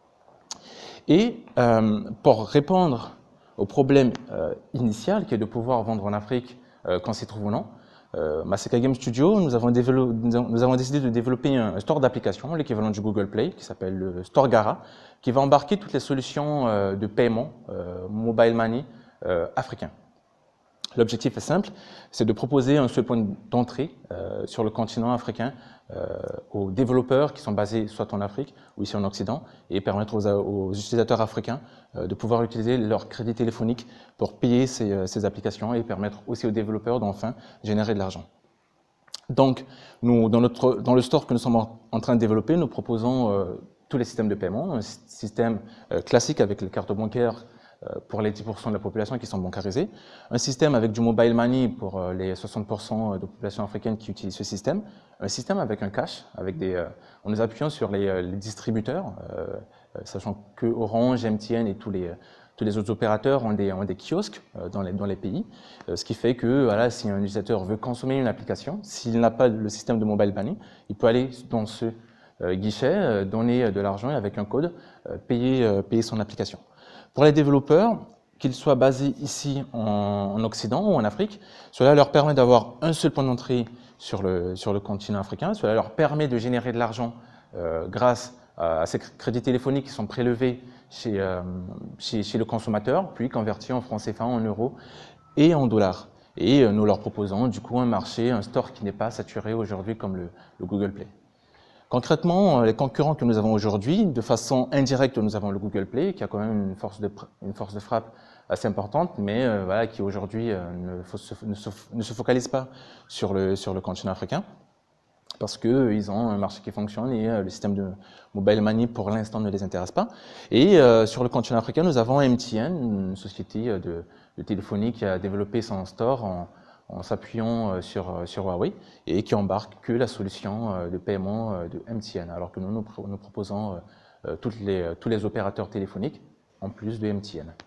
Et euh, pour répondre au problème euh, initial, qui est de pouvoir vendre en Afrique euh, quand s'y trouve ou non, Euh, Maseka Game Studio, nous avons, nous avons décidé de développer un, un store d'applications, l'équivalent du Google Play, qui s'appelle le Store Gara, qui va embarquer toutes les solutions euh, de paiement euh, mobile money euh, africains. L'objectif est simple, c'est de proposer un seul point d'entrée euh, sur le continent africain euh, aux développeurs qui sont basés soit en Afrique ou ici en Occident et permettre aux, aux utilisateurs africains euh, de pouvoir utiliser leur crédit téléphonique pour payer ces, ces applications et permettre aussi aux développeurs d'enfin générer de l'argent. Donc, nous, dans, notre, dans le store que nous sommes en, en train de développer, nous proposons euh, tous les systèmes de paiement, un système euh, classique avec les cartes bancaires pour les dix pour cent de la population qui sont bancarisés, un système avec du mobile money pour les soixante pour cent de la population africaine qui utilise ce système, un système avec un cash, avec des, euh, en nous appuyant sur les, les distributeurs, euh, sachant que Orange, M T N et tous les, tous les autres opérateurs ont des, ont des kiosques euh, dans, les, dans les pays, euh, ce qui fait que voilà, si un utilisateur veut consommer une application, s'il n'a pas le système de mobile money, il peut aller dans ce euh, guichet, euh, donner de l'argent et avec un code, euh, payer, euh, payer son application. Pour les développeurs, qu'ils soient basés ici en, en Occident ou en Afrique, cela leur permet d'avoir un seul point d'entrée sur le, sur le continent africain. Cela leur permet de générer de l'argent euh, grâce à, à ces crédits téléphoniques qui sont prélevés chez, euh, chez, chez le consommateur, puis convertis en francs C F A, en euros et en dollars. Et euh, nous leur proposons du coup un marché, un store qui n'est pas saturé aujourd'hui comme le, le Google Play. Concrètement, les concurrents que nous avons aujourd'hui, de façon indirecte, nous avons le Google Play, qui a quand même une force de, une force de frappe assez importante, mais euh, voilà, qui aujourd'hui euh, ne, ne, ne se focalise pas sur le, sur le continent africain, parce qu'ils ont un marché qui fonctionne et euh, le système de mobile money, pour l'instant, ne les intéresse pas. Et euh, sur le continent africain, nous avons M T N, une société de, de téléphonie qui a développé son store en, en s'appuyant sur, sur Huawei et qui embarque que la solution de paiement de M T N, alors que nous, nous, nous proposons toutes les, tous les opérateurs téléphoniques en plus de M T N.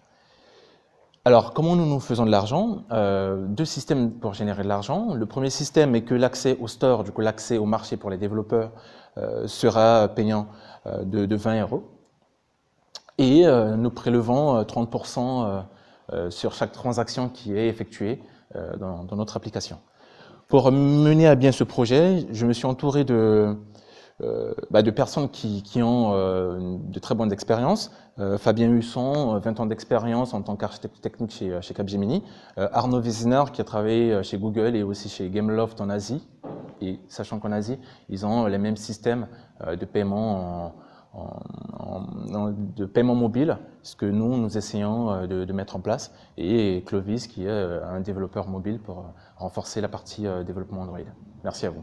Alors, comment nous nous faisons de l'argent? euh, Deux systèmes pour générer de l'argent. Le premier système est que l'accès au store, du coup l'accès au marché pour les développeurs, euh, sera payant euh, de, de vingt euros. Et euh, nous prélevons trente pour cent euh, euh, sur chaque transaction qui est effectuée Dans, dans notre application. Pour mener à bien ce projet, je me suis entouré de, euh, bah de personnes qui, qui ont euh, de très bonnes expériences. Euh, Fabien Husson, vingt ans d'expérience en tant qu'architecte technique chez, chez Capgemini. Euh, Arnaud Wiesner, qui a travaillé chez Google et aussi chez Gameloft en Asie. Et sachant qu'en Asie, ils ont les mêmes systèmes euh, de paiement en, En, en, de paiement mobile, ce que nous, nous essayons de, de mettre en place, et Clovis, qui est un développeur mobile pour renforcer la partie développement Android. Merci à vous.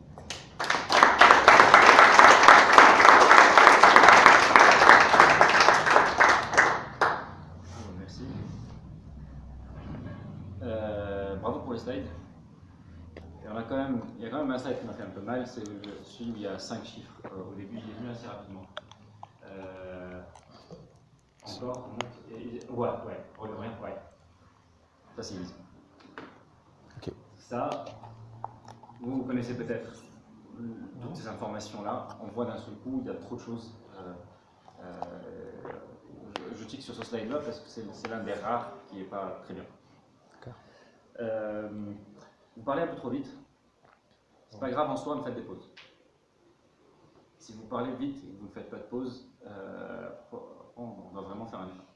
Merci. Euh, bravo pour les slides. Et on a quand même, il y a quand même un slide qui m'a fait un peu mal, c'est celui où il y a cinq chiffres. Euh, au début, je l'ai vu assez rapidement. Euh, encore, on monte, et, voilà, ouais, regarde, ouais. Ça c'est easy. Okay. Ça, vous, vous connaissez peut-être toutes ces informations-là. On voit d'un seul coup, il y a trop de choses. Euh, je tique sur ce slide-là parce que c'est l'un des rares qui n'est pas très bien. Euh, vous parlez un peu trop vite. C'est pas grave en soi, mais faites des pauses. Si vous parlez vite et que vous ne faites pas de pause, euh, on doit vraiment faire un effort.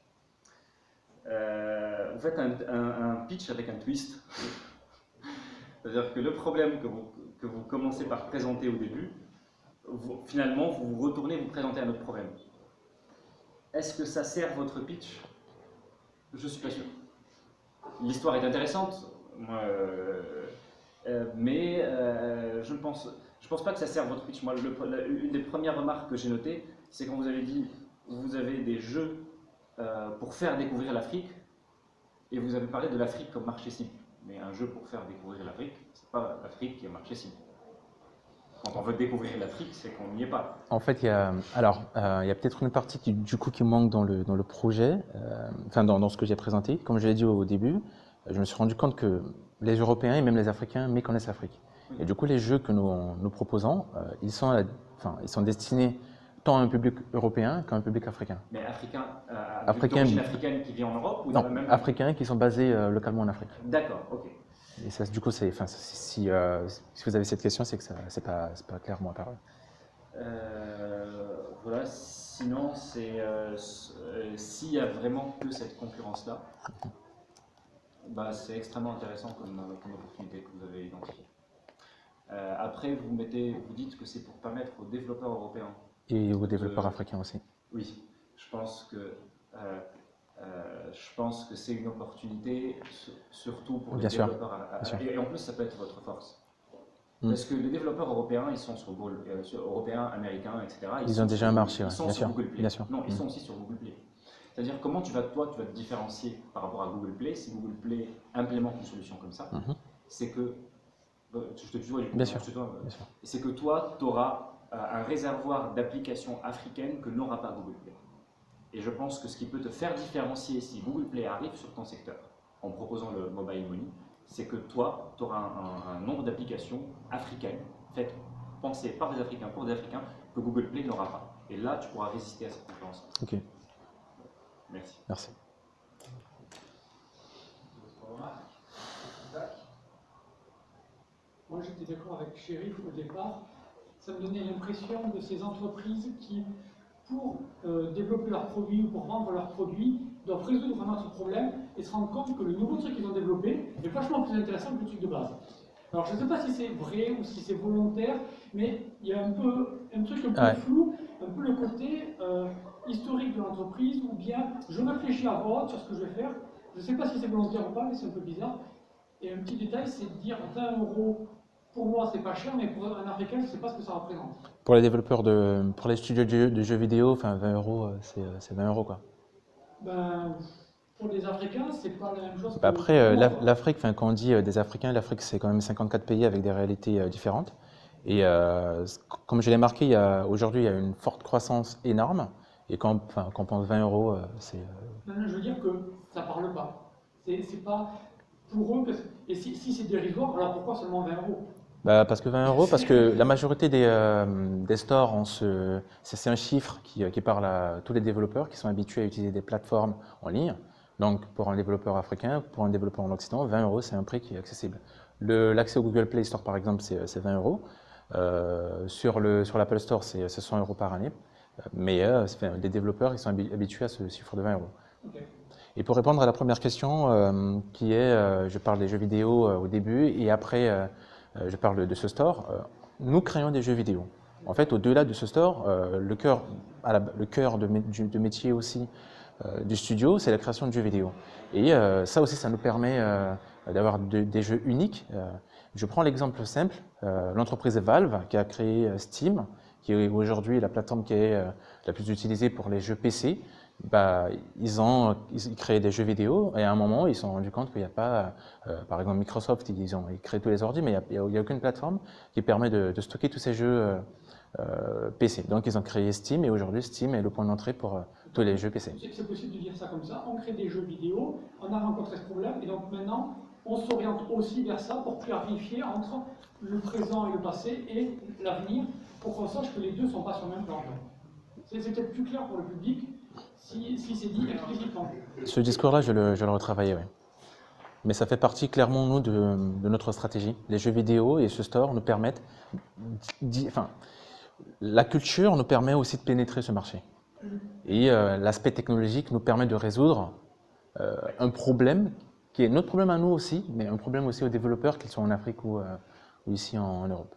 Euh, vous faites un, un, un pitch avec un twist. C'est-à-dire que le problème que vous, que vous commencez par présenter au début, vous, finalement, vous vous retournez, vous présentez un autre problème. Est-ce que ça sert votre pitch? Je ne suis pas sûr. L'histoire est intéressante, moi, euh, euh, mais euh, je ne pense, je pense pas que ça serve votre pitch. Moi, le, la, une des premières remarques que j'ai notées, c'est quand vous avez dit vous avez des jeux euh, pour faire découvrir l'Afrique, et vous avez parlé de l'Afrique comme marché cible. Mais un jeu pour faire découvrir l'Afrique, c'est pas l'Afrique qui est marché cible. Quand on veut découvrir l'Afrique, c'est qu'on n'y est pas. En fait, il y a, alors, euh, il y a peut-être une partie qui, du coup, qui manque dans le, dans le projet, euh, enfin dans, dans ce que j'ai présenté. Comme je l'ai dit au, au début, je me suis rendu compte que les Européens et même les Africains méconnaissent l'Afrique. Oui. Et du coup, les jeux que nous, nous proposons, euh, ils, sont à, enfin, ils sont destinés tant à un public européen qu'à un public africain. Mais africain, euh, africain d'origine africaine qui vit en Europe ou non, dans le même... africains qui sont basés euh, localement en Afrique. D'accord, ok. Et ça, du coup, c'est, enfin, si, euh, si vous avez cette question, c'est que ce n'est pas, pas clairement apparu. Euh, voilà, sinon, c'est euh, s'il y a vraiment que cette concurrence-là, bah, c'est extrêmement intéressant comme, comme opportunité que vous avez identifiée. Euh, après, vous, mettez, vous dites que c'est pour permettre aux développeurs européens. Et aux développeurs de, africains aussi. Oui, je pense que. Euh, Euh, je pense que c'est une opportunité, surtout pour les bien développeurs. Sûr. À, et, et en plus, ça peut être votre force. Mm. Parce que les développeurs européens, ils sont sur Google, euh, sur européens, américains, et cetera. Ils, ils ont déjà un marché, ils sont bien sur sûr. Google Play. Bien sûr. Non, ils mm. sont aussi sur Google Play. C'est-à-dire, comment tu vas, toi, tu vas te différencier par rapport à Google Play si Google Play implémente une solution comme ça. Mm-hmm. C'est que, je te tutoie, bien sûr. Euh, c'est que toi, tu auras euh, un réservoir d'applications africaines que n'aura pas Google Play. Et je pense que ce qui peut te faire différencier si Google Play arrive sur ton secteur, en proposant le mobile money, c'est que toi, tu auras un, un, un nombre d'applications africaines, faites, pensées par des Africains, pour des Africains, que Google Play n'aura pas. Et là, tu pourras résister à cette concurrence. Ok. Merci. Merci. Moi, j'étais d'accord avec Chérif au départ. Ça me donnait l'impression de ces entreprises qui, pour euh, développer leurs produits ou pour vendre leurs produits, doivent résoudre vraiment ce problème et se rendre compte que le nouveau truc qu'ils ont développé est vachement plus intéressant que le truc de base. Alors je ne sais pas si c'est vrai ou si c'est volontaire, mais il y a un peu un truc un peu ouais. flou, un peu le côté euh, historique de l'entreprise, ou bien je réfléchis à voix haute sur ce que je vais faire. Je ne sais pas si c'est volontaire ou pas, mais c'est un peu bizarre. Et un petit détail, c'est de dire vingt euros. Pour moi, c'est pas cher, mais pour un Africain, je ne sais pas ce que ça représente. Pour les développeurs, de, pour les studios de jeux, de jeux vidéo, enfin vingt euros, c'est vingt euros quoi. Ben, pour les Africains, c'est pas la même chose. Bah après, euh, l'Afrique, enfin quand on dit euh, des Africains, l'Afrique c'est quand même cinquante-quatre pays avec des réalités euh, différentes. Et euh, comme je l'ai marqué, aujourd'hui il y a une forte croissance énorme. Et quand, enfin, quand on pense vingt euros, euh, c'est. Euh... Non, non, je veux dire que ça parle pas. C'est pas pour eux. Parce... Et si, si c'est dérisoire, alors pourquoi seulement vingt euros? Bah parce que vingt euros, parce que la majorité des, euh, des stores, c'est un chiffre qui, qui parle à tous les développeurs qui sont habitués à utiliser des plateformes en ligne. Donc pour un développeur africain, pour un développeur en Occident, vingt euros c'est un prix qui est accessible. L'accès au Google Play Store par exemple c'est vingt euros. Euh, sur l'Apple Store c'est cent euros par année. Mais euh, les développeurs ils sont habitués à ce chiffre de vingt euros. Okay. Et pour répondre à la première question euh, qui est, euh, je parle des jeux vidéo euh, au début et après euh, je parle de ce store, nous créons des jeux vidéo. En fait, au-delà de ce store, le cœur, le cœur de, de métier aussi euh, du studio, c'est la création de jeux vidéo. Et euh, ça aussi, ça nous permet euh, d'avoir de, des jeux uniques. Euh, je prends l'exemple simple, euh, l'entreprise Valve qui a créé Steam, qui est aujourd'hui la plateforme qui est euh, la plus utilisée pour les jeux P C. Bah, ils ont ils créé des jeux vidéo et à un moment ils se sont rendus compte qu'il n'y a pas, euh, par exemple Microsoft, ils ont ils créent tous les ordi, mais il n'y a, a, a aucune plateforme qui permet de, de stocker tous ces jeux euh, euh, P C. Donc ils ont créé Steam et aujourd'hui Steam est le point d'entrée pour euh, tous les jeux P C. C'est possible de dire ça comme ça, on crée des jeux vidéo, on a rencontré ce problème et donc maintenant on s'oriente aussi vers ça pour clarifier entre le présent et le passé et l'avenir pour qu'on sache que les deux ne sont pas sur le même plan. C'est peut-être plus clair pour le public. si, si c'est dit explicitement. Ce discours-là, je le, je le retravaillais, oui. Mais ça fait partie clairement, nous, de, de notre stratégie. Les jeux vidéo et ce store nous permettent... Enfin, la culture nous permet aussi de pénétrer ce marché. Et euh, l'aspect technologique nous permet de résoudre euh, un problème qui est notre problème à nous aussi, mais un problème aussi aux développeurs, qu'ils soient en Afrique ou, euh, ou ici en, en Europe.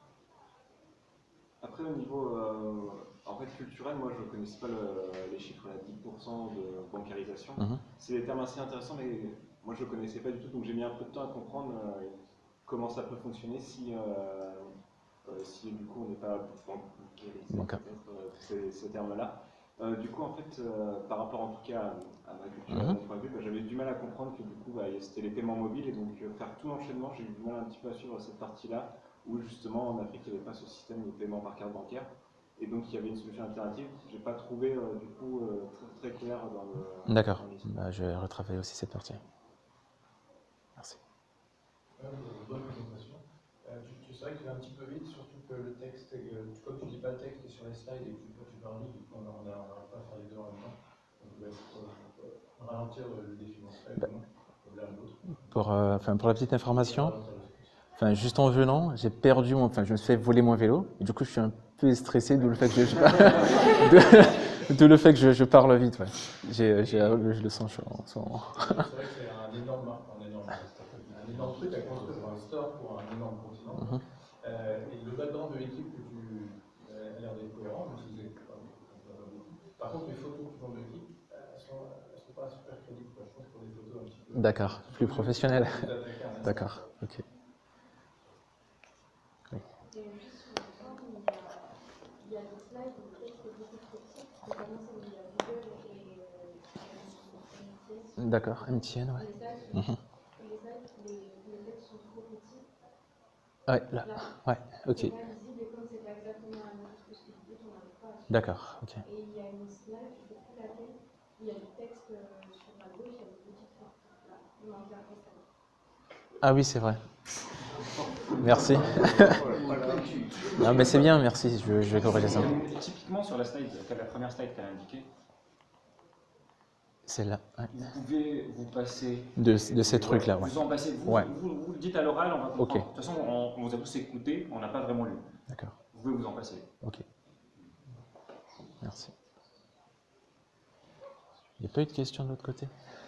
Après, au niveau euh, en fait, culturel, moi je ne connaissais pas le, les chiffres à dix pour cent de bancarisation. Mm-hmm. C'est des termes assez intéressants, mais moi je ne connaissais pas du tout, donc j'ai mis un peu de temps à comprendre euh, comment ça peut fonctionner si, euh, euh, si du coup on n'est pas bancarisé, peut-être euh, ces, ces termes-là. Euh, du coup, en fait, euh, par rapport en tout cas à, à ma culture, mm-hmm. à mon point de vue, bah, j'avais du mal à comprendre que du coup bah, c'était les paiements mobiles, et donc euh, faire tout l'enchaînement, j'ai eu du mal un petit peu à suivre cette partie-là, où justement en Afrique il n'y avait pas ce système de paiement par carte bancaire. Et donc il y avait une solution alternative. Je n'ai pas trouvé euh, du coup euh, très, très clair dans le. D'accord. Bah, je vais retravailler aussi cette partie. Merci. Euh, bonne présentation. Euh, tu, tu sais que tu vas un petit peu vite, surtout que le texte, euh, comme tu ne lis pas le texte sur les slides et que tu, tu parles vite, du coup on n'arrive pas à faire les deux en même temps. Donc il va ralentir le défi d'un slide, bah, l'un l'autre. Pour, euh, enfin, pour la petite information. Enfin, juste en venant, j'ai perdu mon, enfin, je me suis fait voler mon vélo, et du coup, je suis un peu stressé, d'où le fait que je, de, d'où le fait que je, je parle vite. Ouais. J'ai, j'ai, je le sens chaud en ce moment. C'est vrai que c'est un énorme, un énorme, un énorme truc à construire pour un store, pour un énorme continent. Mm-hmm. euh, et le background de l'équipe que tu a l'air d'être cohérent, même si vous êtes pas beaucoup. Par contre, les photos que tu vends de l'équipe, elles sont, elles sont pas super crédibles. Je pense pour des photos un petit peu. D'accord, plus professionnelles. D'accord, ok. Il y a des slides où le texte est beaucoup trop petit, notamment celle où il y a Google et M T N. D'accord, M T N, ouais. Les slides, mm-hmm. les, slides les, les textes sont trop petits. Ouais, là, là. Ouais, ok. C'est pas visible et comme c'est pas exactement la même chose que ce que vous dites, on n'arrive pas à suivre. D'accord, ok. Et il y a une slide, je ne sais plus laquelle, où il y a du texte sur la gauche, il y a des petites lettres. Là, il manque un peu ça. Ah oui, c'est vrai. Merci. Non, mais c'est bien, merci, je, je vais corriger ça. Typiquement sur la slide, la première slide qu'elle a indiquée, c'est là. Ouais. Vous pouvez vous passer de, de ces trucs-là. Ouais. Vous en passez, vous, ouais. vous, vous, vous le dites à l'oral, on va comprendre. Okay. De toute façon, on, on vous a tous écouté, on n'a pas vraiment lu. D'accord. Vous pouvez vous en passer. Ok. Merci. Il n'y a pas eu de questions de l'autre côté?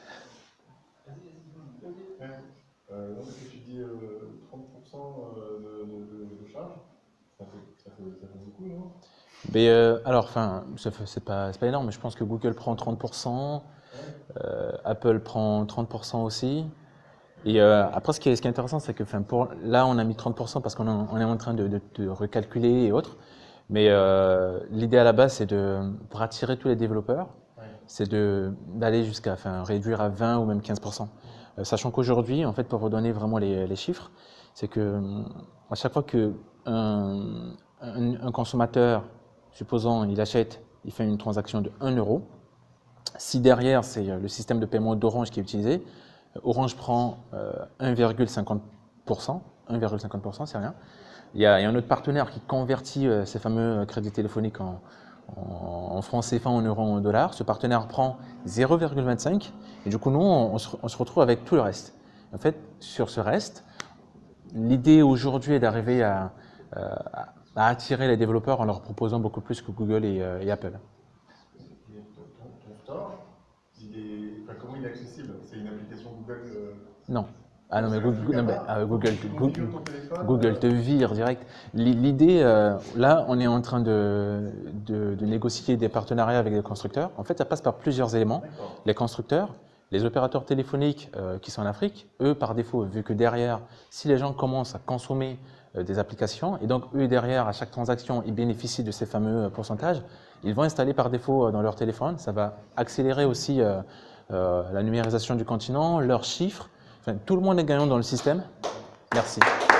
Euh, non, parce que tu dis euh, trente pour cent de, de, de, de charge, ça fait, ça, fait, ça fait beaucoup, non? Mais euh, alors, enfin, c'est pas, pas énorme, mais je pense que Google prend trente pour cent, euh, Apple prend trente pour cent aussi. Et euh, après, ce qui est, ce qui est intéressant, c'est que pour, là, on a mis trente pour cent parce qu'on on est en train de, de, de recalculer et autres. Mais euh, l'idée à la base, c'est de, pour attirer tous les développeurs, ouais. c'est d'aller jusqu'à enfin, réduire à vingt ou même quinze pour cent. Euh, sachant qu'aujourd'hui, en fait, pour vous donner vraiment les, les chiffres, c'est que à chaque fois qu'un un, un consommateur, supposons, il achète, il fait une transaction de un euro, si derrière, c'est le système de paiement d'Orange qui est utilisé, Orange prend euh, un virgule cinquante pour cent, un virgule cinquante pour cent, c'est rien. Il y, a, il y a un autre partenaire qui convertit euh, ces fameux crédits téléphoniques en, en, en francs C F A, en euros, en dollars. Ce partenaire prend zéro virgule vingt-cinq et du coup, nous, on, on, se, on se retrouve avec tout le reste. En fait, sur ce reste, l'idée aujourd'hui est d'arriver à, à, à attirer les développeurs en leur proposant beaucoup plus que Google et, euh, et Apple. Et ton, ton store, il est, enfin, comment il est accessible? C'est une application Google euh... Non. Ah non, mais Google, non, mais, euh, Google, Google, Google te vire direct. L'idée, euh, là, on est en train de, de, de négocier des partenariats avec les constructeurs. En fait, ça passe par plusieurs éléments. Les constructeurs, les opérateurs téléphoniques euh, qui sont en Afrique, eux, par défaut, vu que derrière, si les gens commencent à consommer euh, des applications, et donc eux, derrière, à chaque transaction, ils bénéficient de ces fameux pourcentages, ils vont installer par défaut euh, dans leur téléphone. Ça va accélérer aussi euh, euh, la numérisation du continent, leurs chiffres. Enfin, tout le monde est gagnant dans le système. Merci.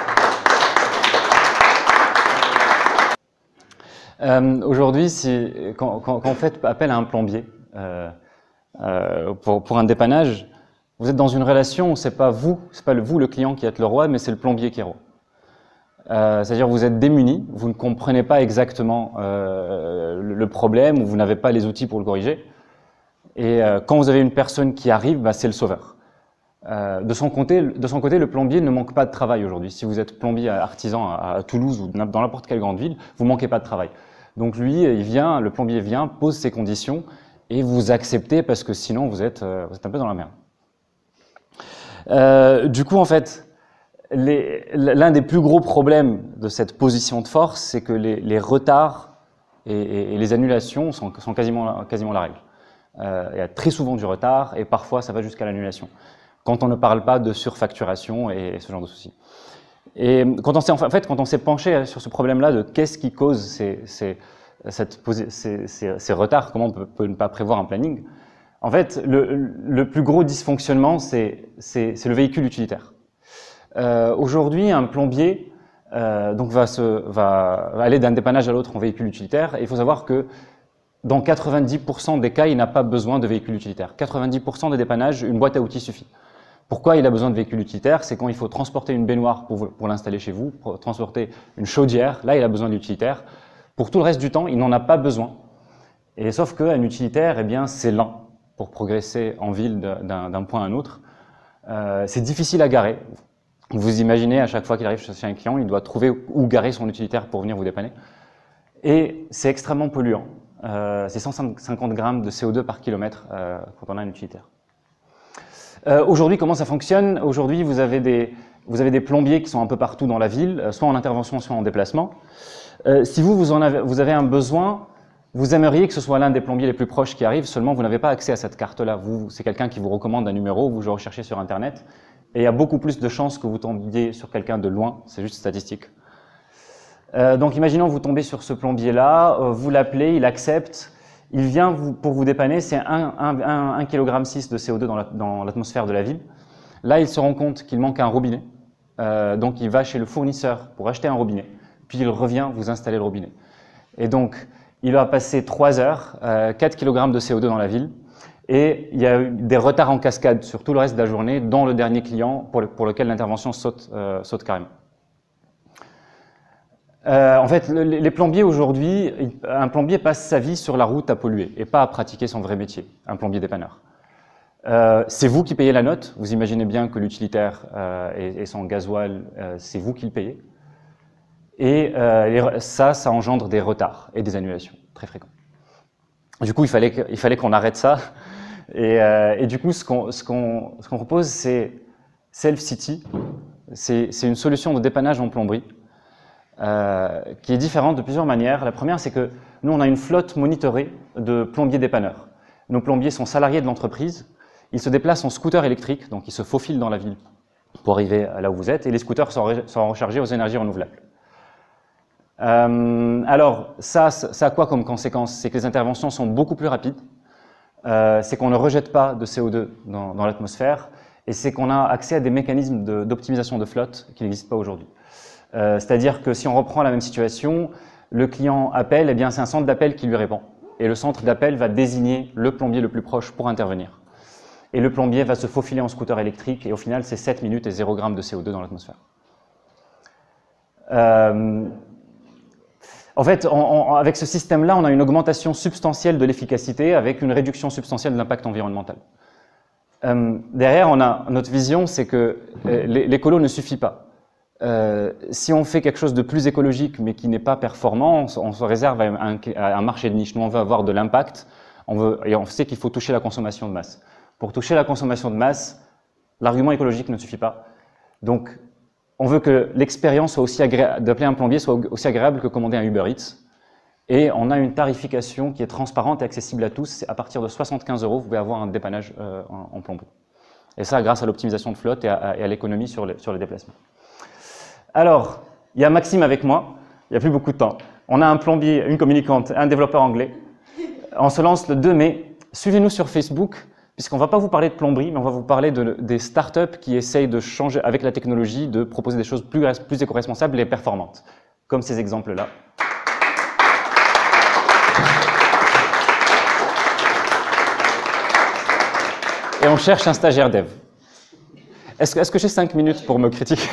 Euh, Aujourd'hui, si, quand, quand, quand vous faites appel à un plombier euh, euh, pour, pour un dépannage, vous êtes dans une relation où c'est pas vous, c'est pas le, vous le client qui êtes le roi, mais c'est le plombier qui est roi. Euh, C'est-à-dire vous êtes démuni, vous ne comprenez pas exactement euh, le, le problème ou vous n'avez pas les outils pour le corriger. Et euh, quand vous avez une personne qui arrive, bah, c'est le sauveur. Euh, de, son côté, de son côté, le plombier ne manque pas de travail aujourd'hui. Si vous êtes plombier artisan à, à Toulouse ou dans n'importe quelle grande ville, vous ne manquez pas de travail. Donc lui, il vient, le plombier vient, pose ses conditions et vous acceptez parce que sinon vous êtes, euh, vous êtes un peu dans la merde. Euh, du coup, en fait, l'un des plus gros problèmes de cette position de force, c'est que les, les retards et, et, et les annulations sont, sont quasiment, quasiment la règle. Euh, il y a très souvent du retard et parfois ça va jusqu'à l'annulation, quand on ne parle pas de surfacturation et, et ce genre de soucis. Et quand on s'est, en fait, quand on s'est penché sur ce problème-là de qu'est-ce qui cause ces, ces, cette, ces, ces, ces retards, comment on peut, peut ne pas prévoir un planning, en fait, le, le plus gros dysfonctionnement, c'est le véhicule utilitaire. Euh, Aujourd'hui, un plombier euh, donc va, se, va, va aller d'un dépannage à l'autre en véhicule utilitaire. Et il faut savoir que dans quatre-vingt-dix pour cent des cas, il n'a pas besoin de véhicule utilitaire. quatre-vingt-dix pour cent des dépannages, une boîte à outils suffit. Pourquoi il a besoin de véhicule utilitaire? C'est quand il faut transporter une baignoire pour, pour l'installer chez vous, pour transporter une chaudière, là il a besoin d'utilitaire. Pour tout le reste du temps, il n'en a pas besoin. Et sauf qu'un utilitaire, eh bien, c'est lent pour progresser en ville d'un point à un autre. Euh, c'est difficile à garer. Vous imaginez, à chaque fois qu'il arrive chez un client, il doit trouver où garer son utilitaire pour venir vous dépanner. Et c'est extrêmement polluant. Euh, c'est cent cinquante grammes de C O deux par kilomètre euh, quand on a un utilitaire. Euh, Aujourd'hui, comment ça fonctionne? Aujourd'hui, vous avez des, vous avez des plombiers qui sont un peu partout dans la ville, soit en intervention, soit en déplacement. Euh, si vous, vous, en avez, vous avez un besoin, vous aimeriez que ce soit l'un des plombiers les plus proches qui arrive, seulement vous n'avez pas accès à cette carte-là. C'est quelqu'un qui vous recommande un numéro, vous le recherchez sur Internet, et il y a beaucoup plus de chances que vous tombiez sur quelqu'un de loin, c'est juste statistique. Euh, donc imaginons vous tombez sur ce plombier-là, euh, vous l'appelez, il accepte, il vient vous, pour vous dépanner, c'est un virgule six kilogramme de C O deux dans l'atmosphère la, de la ville. Là, il se rend compte qu'il manque un robinet, euh, donc il va chez le fournisseur pour acheter un robinet, puis il revient vous installer le robinet. Et donc, il va passer trois heures, euh, quatre kilogrammes de C O deux dans la ville, et il y a eu des retards en cascade sur tout le reste de la journée, dont le dernier client pour, le, pour lequel l'intervention saute, euh, saute carrément. Euh, en fait, le, les plombiers aujourd'hui, un plombier passe sa vie sur la route à polluer et pas à pratiquer son vrai métier, un plombier dépanneur. Euh, c'est vous qui payez la note, vous imaginez bien que l'utilitaire euh, et, et son gasoil, euh, c'est vous qui le payez. Et euh, ça, ça engendre des retards et des annulations très fréquents. Du coup, il fallait qu'il fallait qu'on arrête ça. Et, euh, et du coup, ce qu'on ce qu'on, ce qu'on propose, c'est Self-City. C'est une solution de dépannage en plomberie euh, qui est différente de plusieurs manières. La première, c'est que nous, on a une flotte monitorée de plombiers dépanneurs. Nos plombiers sont salariés de l'entreprise. Ils se déplacent en scooter électrique, donc ils se faufilent dans la ville pour arriver là où vous êtes. Et les scooters sont, sont rechargés aux énergies renouvelables. Euh, alors, ça, ça a quoi comme conséquence? C'est que les interventions sont beaucoup plus rapides, euh, c'est qu'on ne rejette pas de C O deux dans, dans l'atmosphère, et c'est qu'on a accès à des mécanismes d'optimisation de, de flotte qui n'existent pas aujourd'hui. Euh, C'est-à-dire que si on reprend la même situation, le client appelle, eh bien c'est un centre d'appel qui lui répond, et le centre d'appel va désigner le plombier le plus proche pour intervenir. Et le plombier va se faufiler en scooter électrique, et au final, c'est sept minutes et zéro gramme de C O deux dans l'atmosphère. Euh, En fait, on, on, avec ce système-là, on a une augmentation substantielle de l'efficacité avec une réduction substantielle de l'impact environnemental. Euh, derrière, on a notre vision, c'est que euh, l'écolo ne suffit pas. Euh, si on fait quelque chose de plus écologique mais qui n'est pas performant, on, on se réserve à un, à un marché de niche. Nous, on veut avoir de l'impact, on veut, et on sait qu'il faut toucher la consommation de masse. Pour toucher la consommation de masse, l'argument écologique ne suffit pas. Donc, on veut que l'expérience soit aussi agréable, d'appeler un plombier soit aussi agréable que commander un Uber Eats. Et on a une tarification qui est transparente et accessible à tous. À partir de soixante-quinze euros, vous pouvez avoir un dépannage euh, en, en plomberie. Et ça, grâce à l'optimisation de flotte et à, à l'économie sur les, sur les déplacements. Alors, il y a Maxime avec moi. Il n'y a plus beaucoup de temps. On a un plombier, une communicante, un développeur anglais. On se lance le deux mai. Suivez-nous sur Facebook, puisqu'on ne va pas vous parler de plomberie, mais on va vous parler de, des startups qui essayent de changer avec la technologie, de proposer des choses plus, plus éco-responsables et performantes, comme ces exemples-là. Et on cherche un stagiaire dev. Est-ce que, est-ce que j'ai cinq minutes pour me critiquer?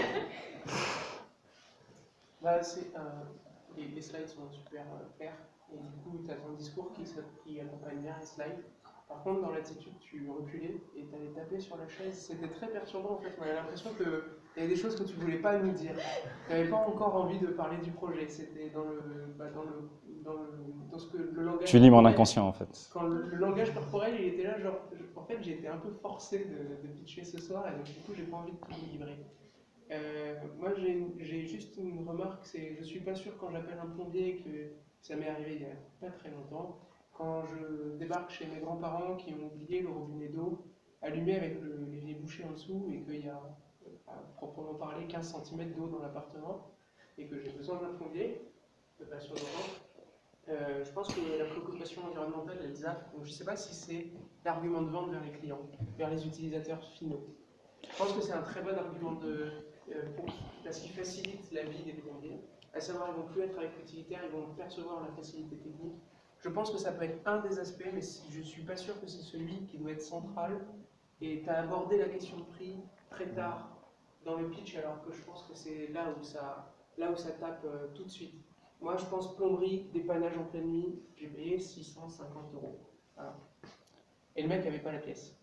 Bah, euh, les, les slides sont super euh, clairs. et du coup, tu as ton discours qui, qui accompagne bien les slides. Par contre, dans l'attitude, tu reculais et tu allais taper sur la chaise. C'était très perturbant en fait. On avait l'impression qu'il y avait des choses que tu ne voulais pas nous dire. Tu n'avais pas encore envie de parler du projet. C'était dans le, bah, dans le, dans le, dans ce que le langage. Tu lis mon inconscient en fait. Quand le, le langage corporel, il était là, genre, en fait, j'ai été un peu forcé de, de pitcher ce soir et donc du coup, j'ai pas envie de tout livrer. Euh, moi, j'ai juste une remarque, c'est je suis pas sûr quand j'appelle un plombier que ça m'est arrivé il y a pas très longtemps. Quand je débarque chez mes grands-parents qui ont oublié le robinet d'eau allumé avec le, l'évier bouché en dessous et qu'il y a, à proprement parler, quinze centimètres d'eau dans l'appartement et que j'ai besoin d'un plombier, de passion d'urgence, euh, je pense que la préoccupation environnementale, elle zappe. Donc je ne sais pas si c'est l'argument de vente vers les clients, vers les utilisateurs finaux. Je pense que c'est un très bon argument de, euh, pour, parce qu'il facilite la vie des plombiers. À savoir, ils ne vont plus être avec l'utilitaire, ils vont percevoir la facilité technique. Je pense que ça peut être un des aspects, mais je ne suis pas sûr que c'est celui qui doit être central. Et tu as abordé la question de prix très tard dans le pitch, alors que je pense que c'est là où ça, là où ça tape euh, tout de suite. Moi, je pense plomberie, dépannage en pleine nuit, j'ai payé six cent cinquante euros. Voilà. Et le mec n'avait pas la pièce.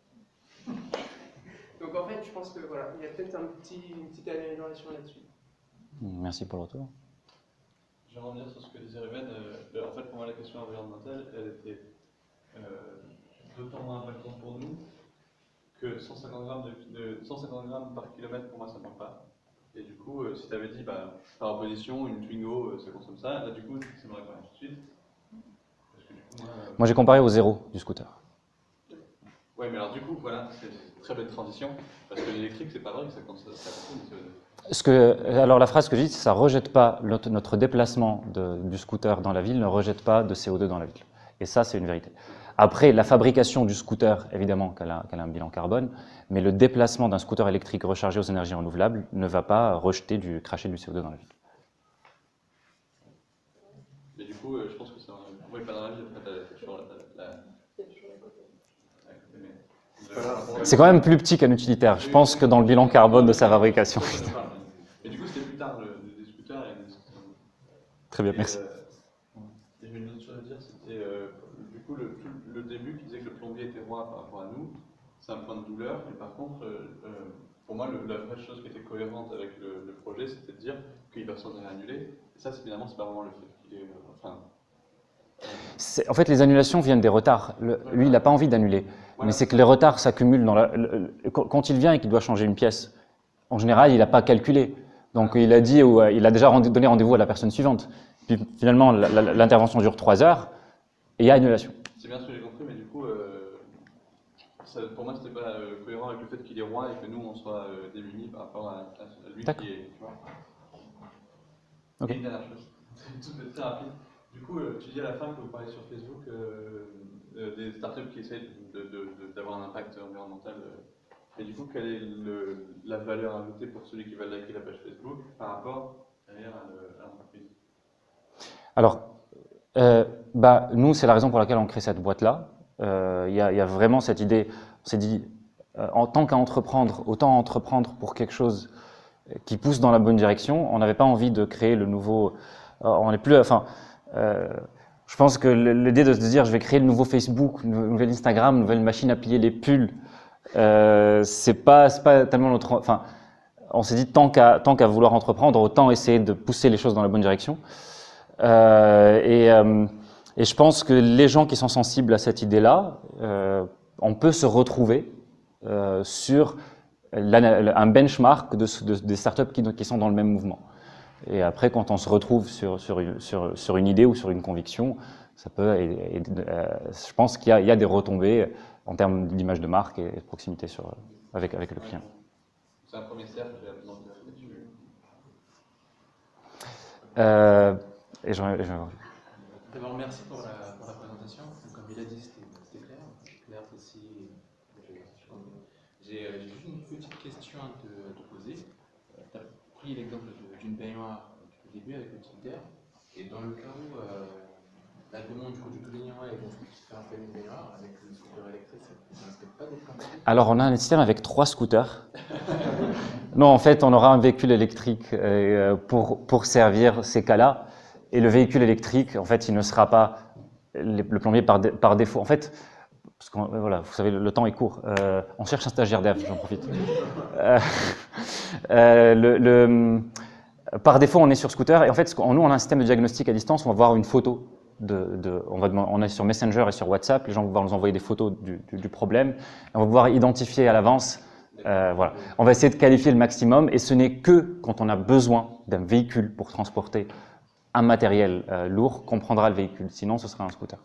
Donc en fait, je pense que voilà, il y a peut-être un petit, une petite amélioration là-dessus. Merci pour le retour. Je vais revenir sur ce que disait Ruben. Euh, en fait, pour moi, la question environnementale, elle était euh, d'autant moins impactante pour nous que cent cinquante grammes, de, de, cent cinquante grammes par kilomètre, pour moi, ça ne manque pas. Et du coup, euh, si tu avais dit, bah, par opposition, une Twingo, euh, ça consomme ça, là, du coup, ça m'aurait parlé tout de suite. Parce que, du coup, moi, euh... moi j'ai comparé au zéro du scooter. Oui, mais alors du coup, voilà, c'est une très belle transition, parce que l'électrique, c'est pas vrai que ça consomme ça consomme. Ce que, alors la phrase que je dis, c'est ça ne rejette pas notre, notre déplacement de, du scooter dans la ville, ne rejette pas de C O deux dans la ville. Et ça, c'est une vérité. Après, la fabrication du scooter, évidemment qu'elle a, qu'elle a un bilan carbone, mais le déplacement d'un scooter électrique rechargé aux énergies renouvelables ne va pas rejeter du, cracher du C O deux dans la ville. Mais du coup, euh, je pense que c'est un... Oui, pas dans la ville, en fait, c'est toujours la... la... C'est quand même plus petit qu'un utilitaire, je pense, que dans le bilan carbone de sa fabrication. Mais du coup, c'était plus tard, le, le, les scooters et les... Très bien, merci. Euh, il y avait une autre chose à dire, c'était euh, du coup le, le début qui disait que le plombier était roi par rapport à nous, c'est un point de douleur, mais par contre, euh, pour moi, le, la vraie chose qui était cohérente avec le, le projet, c'était de dire qu'il va sans arrêt annuler, et ça, évidemment, c'est pas vraiment le fait qu'il est... Euh, enfin, En fait, les annulations viennent des retards. Le, lui, il n'a pas envie d'annuler. Voilà. Mais c'est que les retards s'accumulent. Dans la, le, le, quand il vient et qu'il doit changer une pièce, en général, il n'a pas calculé. Donc, il a dit, ou il a déjà rendez, donné rendez-vous à la personne suivante. Puis, finalement, l'intervention dure trois heures et il y a annulation. C'est bien ce que j'ai compris, mais du coup, euh, ça, pour moi, c'était pas euh, cohérent avec le fait qu'il est roi et que nous, on soit euh, démunis par rapport à, à lui qui est. Tu vois. Okay. Et une dernière chose, tout très rapide. Du coup, euh, tu dis à la fin que vous parlez sur Facebook euh, euh, des startups qui essayent d'avoir un impact environnemental. Euh, et du coup, quelle est le, la valeur ajoutée pour celui qui va liker la page Facebook par rapport derrière à l'entreprise? Alors, euh, bah, nous, c'est la raison pour laquelle on crée cette boîte-là. Il euh, y, y a vraiment cette idée, on s'est dit, euh, en tant qu'à entreprendre, autant entreprendre pour quelque chose qui pousse dans la bonne direction. On n'avait pas envie de créer le nouveau... Euh, on n'est plus... Enfin, Euh, je pense que l'idée de se dire je vais créer le nouveau Facebook, une nouvelle Instagram, une nouvelle machine à plier les pulls, euh, c'est pas, c'est pas tellement notre. Enfin, on s'est dit tant qu'à tant qu'à vouloir entreprendre, autant essayer de pousser les choses dans la bonne direction. Euh, et, euh, et je pense que les gens qui sont sensibles à cette idée-là, euh, on peut se retrouver euh, sur la, un benchmark de, de, des startups qui, qui sont dans le même mouvement. Et après, quand on se retrouve sur, sur, sur, sur une idée ou sur une conviction, ça peut, et, et, euh, je pense qu'il y, y a des retombées en termes d'image de marque et de proximité sur, avec, avec le client. C'est un premier cercle, j'ai besoin de là-dessus. Euh, et je, je... D'abord, merci pour la, pour la présentation. Comme il a dit, c'était clair, clair, précis. J'ai juste une petite question à te, à te poser. Tu as pris l'exemple d'une baignoire au début avec l'utilitaire, et dans le cas où euh, la demande du coup du client est de faire appel à une baignoire avec le scooter électrique, ça ne risque pas d'être un... Alors on a un système avec trois scooters. Non, en fait, on aura un véhicule électrique euh, pour, pour servir ces cas-là. et le véhicule électrique, en fait, il ne sera pas le plombier par, dé, par défaut. En fait, parce que voilà, vous savez, le, le temps est court. Euh, on cherche un stagiaire dev, j'en profite. Euh, euh, le, le, par défaut, on est sur scooter, et en fait, nous, on a un système de diagnostic à distance, on va voir une photo. De, de, on, va, on est sur Messenger et sur WhatsApp, les gens vont pouvoir nous envoyer des photos du, du, du problème, et on va pouvoir identifier à l'avance, euh, voilà. On va essayer de qualifier le maximum, et ce n'est que quand on a besoin d'un véhicule pour transporter un matériel euh, lourd qu'on prendra le véhicule, sinon ce sera un scooter.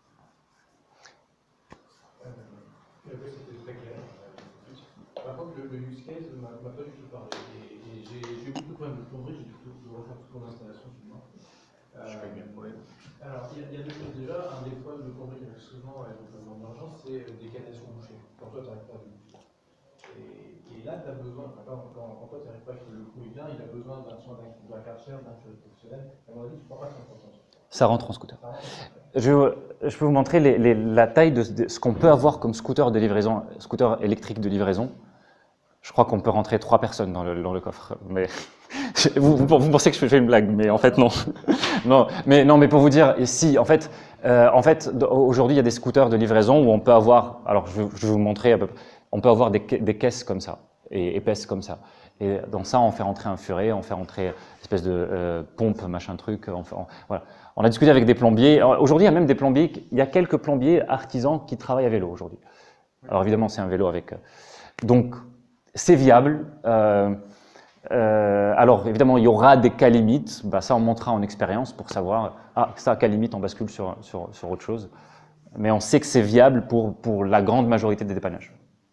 Par contre, le, le use case ne m'a pas du tout parlé, et, et j'ai eu beaucoup de problèmes de plomberie, j'ai dû refaire toute mon installation chez moi. Euh, je fais bien, ouais. Alors, il y, y a deux choses déjà. Un des problèmes de plomberie qui arrive souvent, éventuellement en urgence, c'est des canalisations bouchées. Quand toi, tu n'arrives pas à les boucher. Et, et là, tu as besoin, enfin, quand, quand, quand toi, tu n'arrives pas, que le coup est bien, il a besoin d'un soin d'un quartier, d'un professionnel. À mon avis, tu ne crois pas que c'est important. Ça rentre en scooter. Je, je peux vous montrer les, les, la taille de, de ce qu'on peut avoir comme scooter de livraison, scooter électrique de livraison. Je crois qu'on peut rentrer trois personnes dans le, dans le coffre. Mais vous, vous, vous pensez que je fais une blague, mais en fait non. non, mais non, mais pour vous dire, si, en fait, euh, en fait, aujourd'hui il y a des scooters de livraison où on peut avoir, alors je vais, je vais vous montrer à peu près, on peut avoir des, des caisses comme ça et épaisses comme ça. Et dans ça, on fait rentrer un furet, on fait rentrer une espèce de euh, pompe, machin truc. On, fait, on, voilà. On a discuté avec des plombiers. Aujourd'hui, il y a même des plombiers. Il y a quelques plombiers artisans qui travaillent à vélo aujourd'hui. Alors évidemment, c'est un vélo avec. Donc c'est viable. Euh, euh, alors évidemment, il y aura des cas limites. Bah, ça, on montrera en expérience pour savoir. Ah, ça, cas limite, on bascule sur, sur, sur autre chose. Mais on sait que c'est viable pour, pour la grande majorité des dépannages.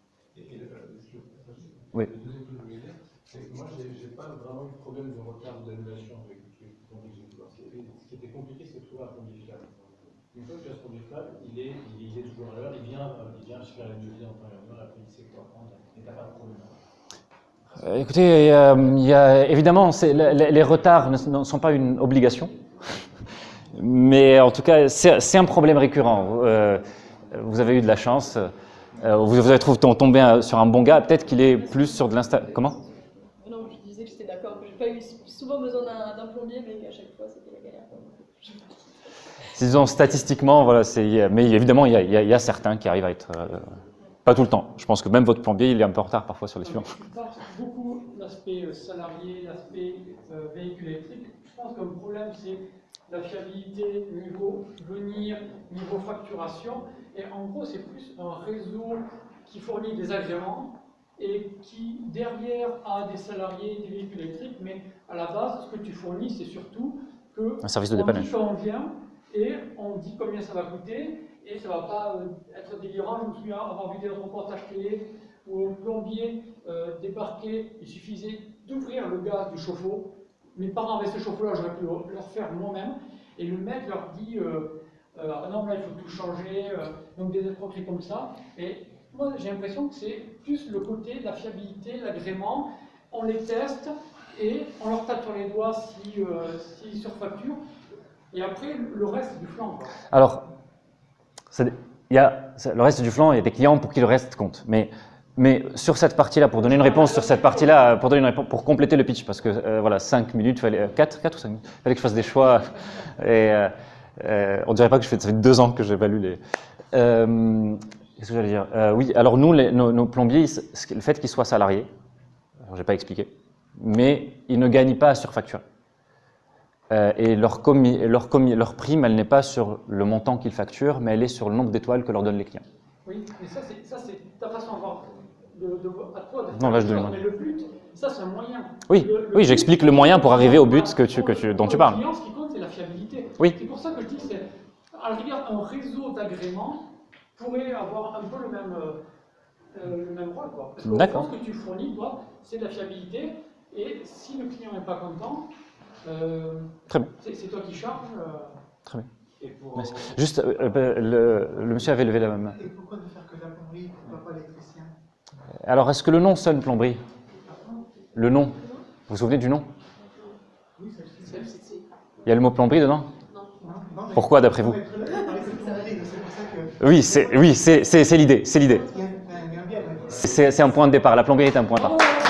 Oui. Moi, je n'ai pas vraiment eu de problème de retard ou d'annulation avec les plombiers que j'ai pu voir. Ce qui était compliqué, c'est de trouver un plombier fiable. Une fois que tu as ce plombier fiable, il est, il est toujours à l'heure, il vient, il vient faire la devis en temps et en heure, après il sait quoi prendre, et tu n'as pas de problème. Euh, écoutez, euh, il y a, évidemment, les, les retards ne, ne sont pas une obligation, mais en tout cas, c'est un problème récurrent. Euh, vous avez eu de la chance, euh, vous, vous avez trouvé, tombé sur un bon gars, peut-être qu'il est plus sur de l'insta... Comment ? Non, je disais que j'étais d'accord, que j'ai pas eu souvent besoin d'un plombier, mais qu'à chaque fois, c'était la galère. Disons, statistiquement, voilà, mais évidemment, il y, a, il, y a, il y a certains qui arrivent à être... Euh, pas tout le temps. Je pense que même votre plombier, il est un peu en retard parfois sur les suivants. Tu parles beaucoup de l'aspect euh, salarié, l'aspect euh, véhicule électrique. Je pense que le problème, c'est la fiabilité, niveau venir, niveau facturation. Et en gros, c'est plus un réseau qui fournit des agréments et qui, derrière, a des salariés et des véhicules électriques. Mais à la base, ce que tu fournis, c'est surtout que un service de on dépannage. dit qu'on vient et on dit combien ça va coûter. Et ça ne va pas euh, être délirant. Je me souviens avoir vu des reportages télé où un plombier euh, débarquait, il suffisait d'ouvrir le gaz du chauffe-eau. Mes parents avaient ce chauffe-eau-là, j'aurais pu le, le refaire moi-même. Et le mec leur dit euh, euh, non, là il faut tout changer, euh, donc des escroqueries comme ça. Et moi j'ai l'impression que c'est plus le côté de la fiabilité, l'agrément. On les teste et on leur tape sur les doigts s'ils euh, si surfacturent. Et après, le reste c'est du flanc. Quoi. Alors, il y a, le reste du flanc, il y a des clients pour qui le reste compte. Mais, mais sur cette partie-là, pour donner une réponse sur cette partie-là, pour donner une réponse, pour compléter le pitch, parce que euh, voilà, cinq minutes, fallait, quatre, quatre ou cinq minutes, il fallait que je fasse des choix. Et euh, euh, on dirait pas que je fais, ça fait deux ans que j'évalue les. Euh, Qu'est-ce que j'allais dire euh, Oui, alors nous, les, nos, nos plombiers, le fait qu'ils soient salariés, je n'ai pas expliqué, mais ils ne gagnent pas à surfacturer. Euh, et leur, commis, leur, commis, leur prime, elle n'est pas sur le montant qu'ils facturent, mais elle est sur le nombre d'étoiles que leur donnent les clients. Oui, mais ça, c'est ta façon de, de, de, à toi de non, là, je faire. Mais le but, ça, c'est un moyen. Oui, le, le oui j'explique le moyen pour arriver au but que tu, que tu, dont tu parles. Le client, ce qui compte, c'est la fiabilité. Oui. C'est pour ça que je dis que c'est, à la rigueur, un réseau d'agréments pourrait avoir un peu le même, euh, le même rôle. D'accord. Ce que tu fournis, toi, c'est de la fiabilité. Et si le client n'est pas content, euh, Très bien. C'est toi qui charges. Euh... Très bien. Et pour... Merci. Juste, euh, le, le monsieur avait levé la main. Et pourquoi ne faire que de la plomberie, pourquoi pas l'électricien? Alors, est-ce que le nom sonne plomberie? Le nom. Vous vous souvenez du nom? Oui, c'est le site. Il y a le mot plomberie dedans? Non. Pourquoi, d'après vous? Oui, c'est oui, c'est l'idée. C'est l'idée. C'est un point de départ. La plomberie est un point de départ.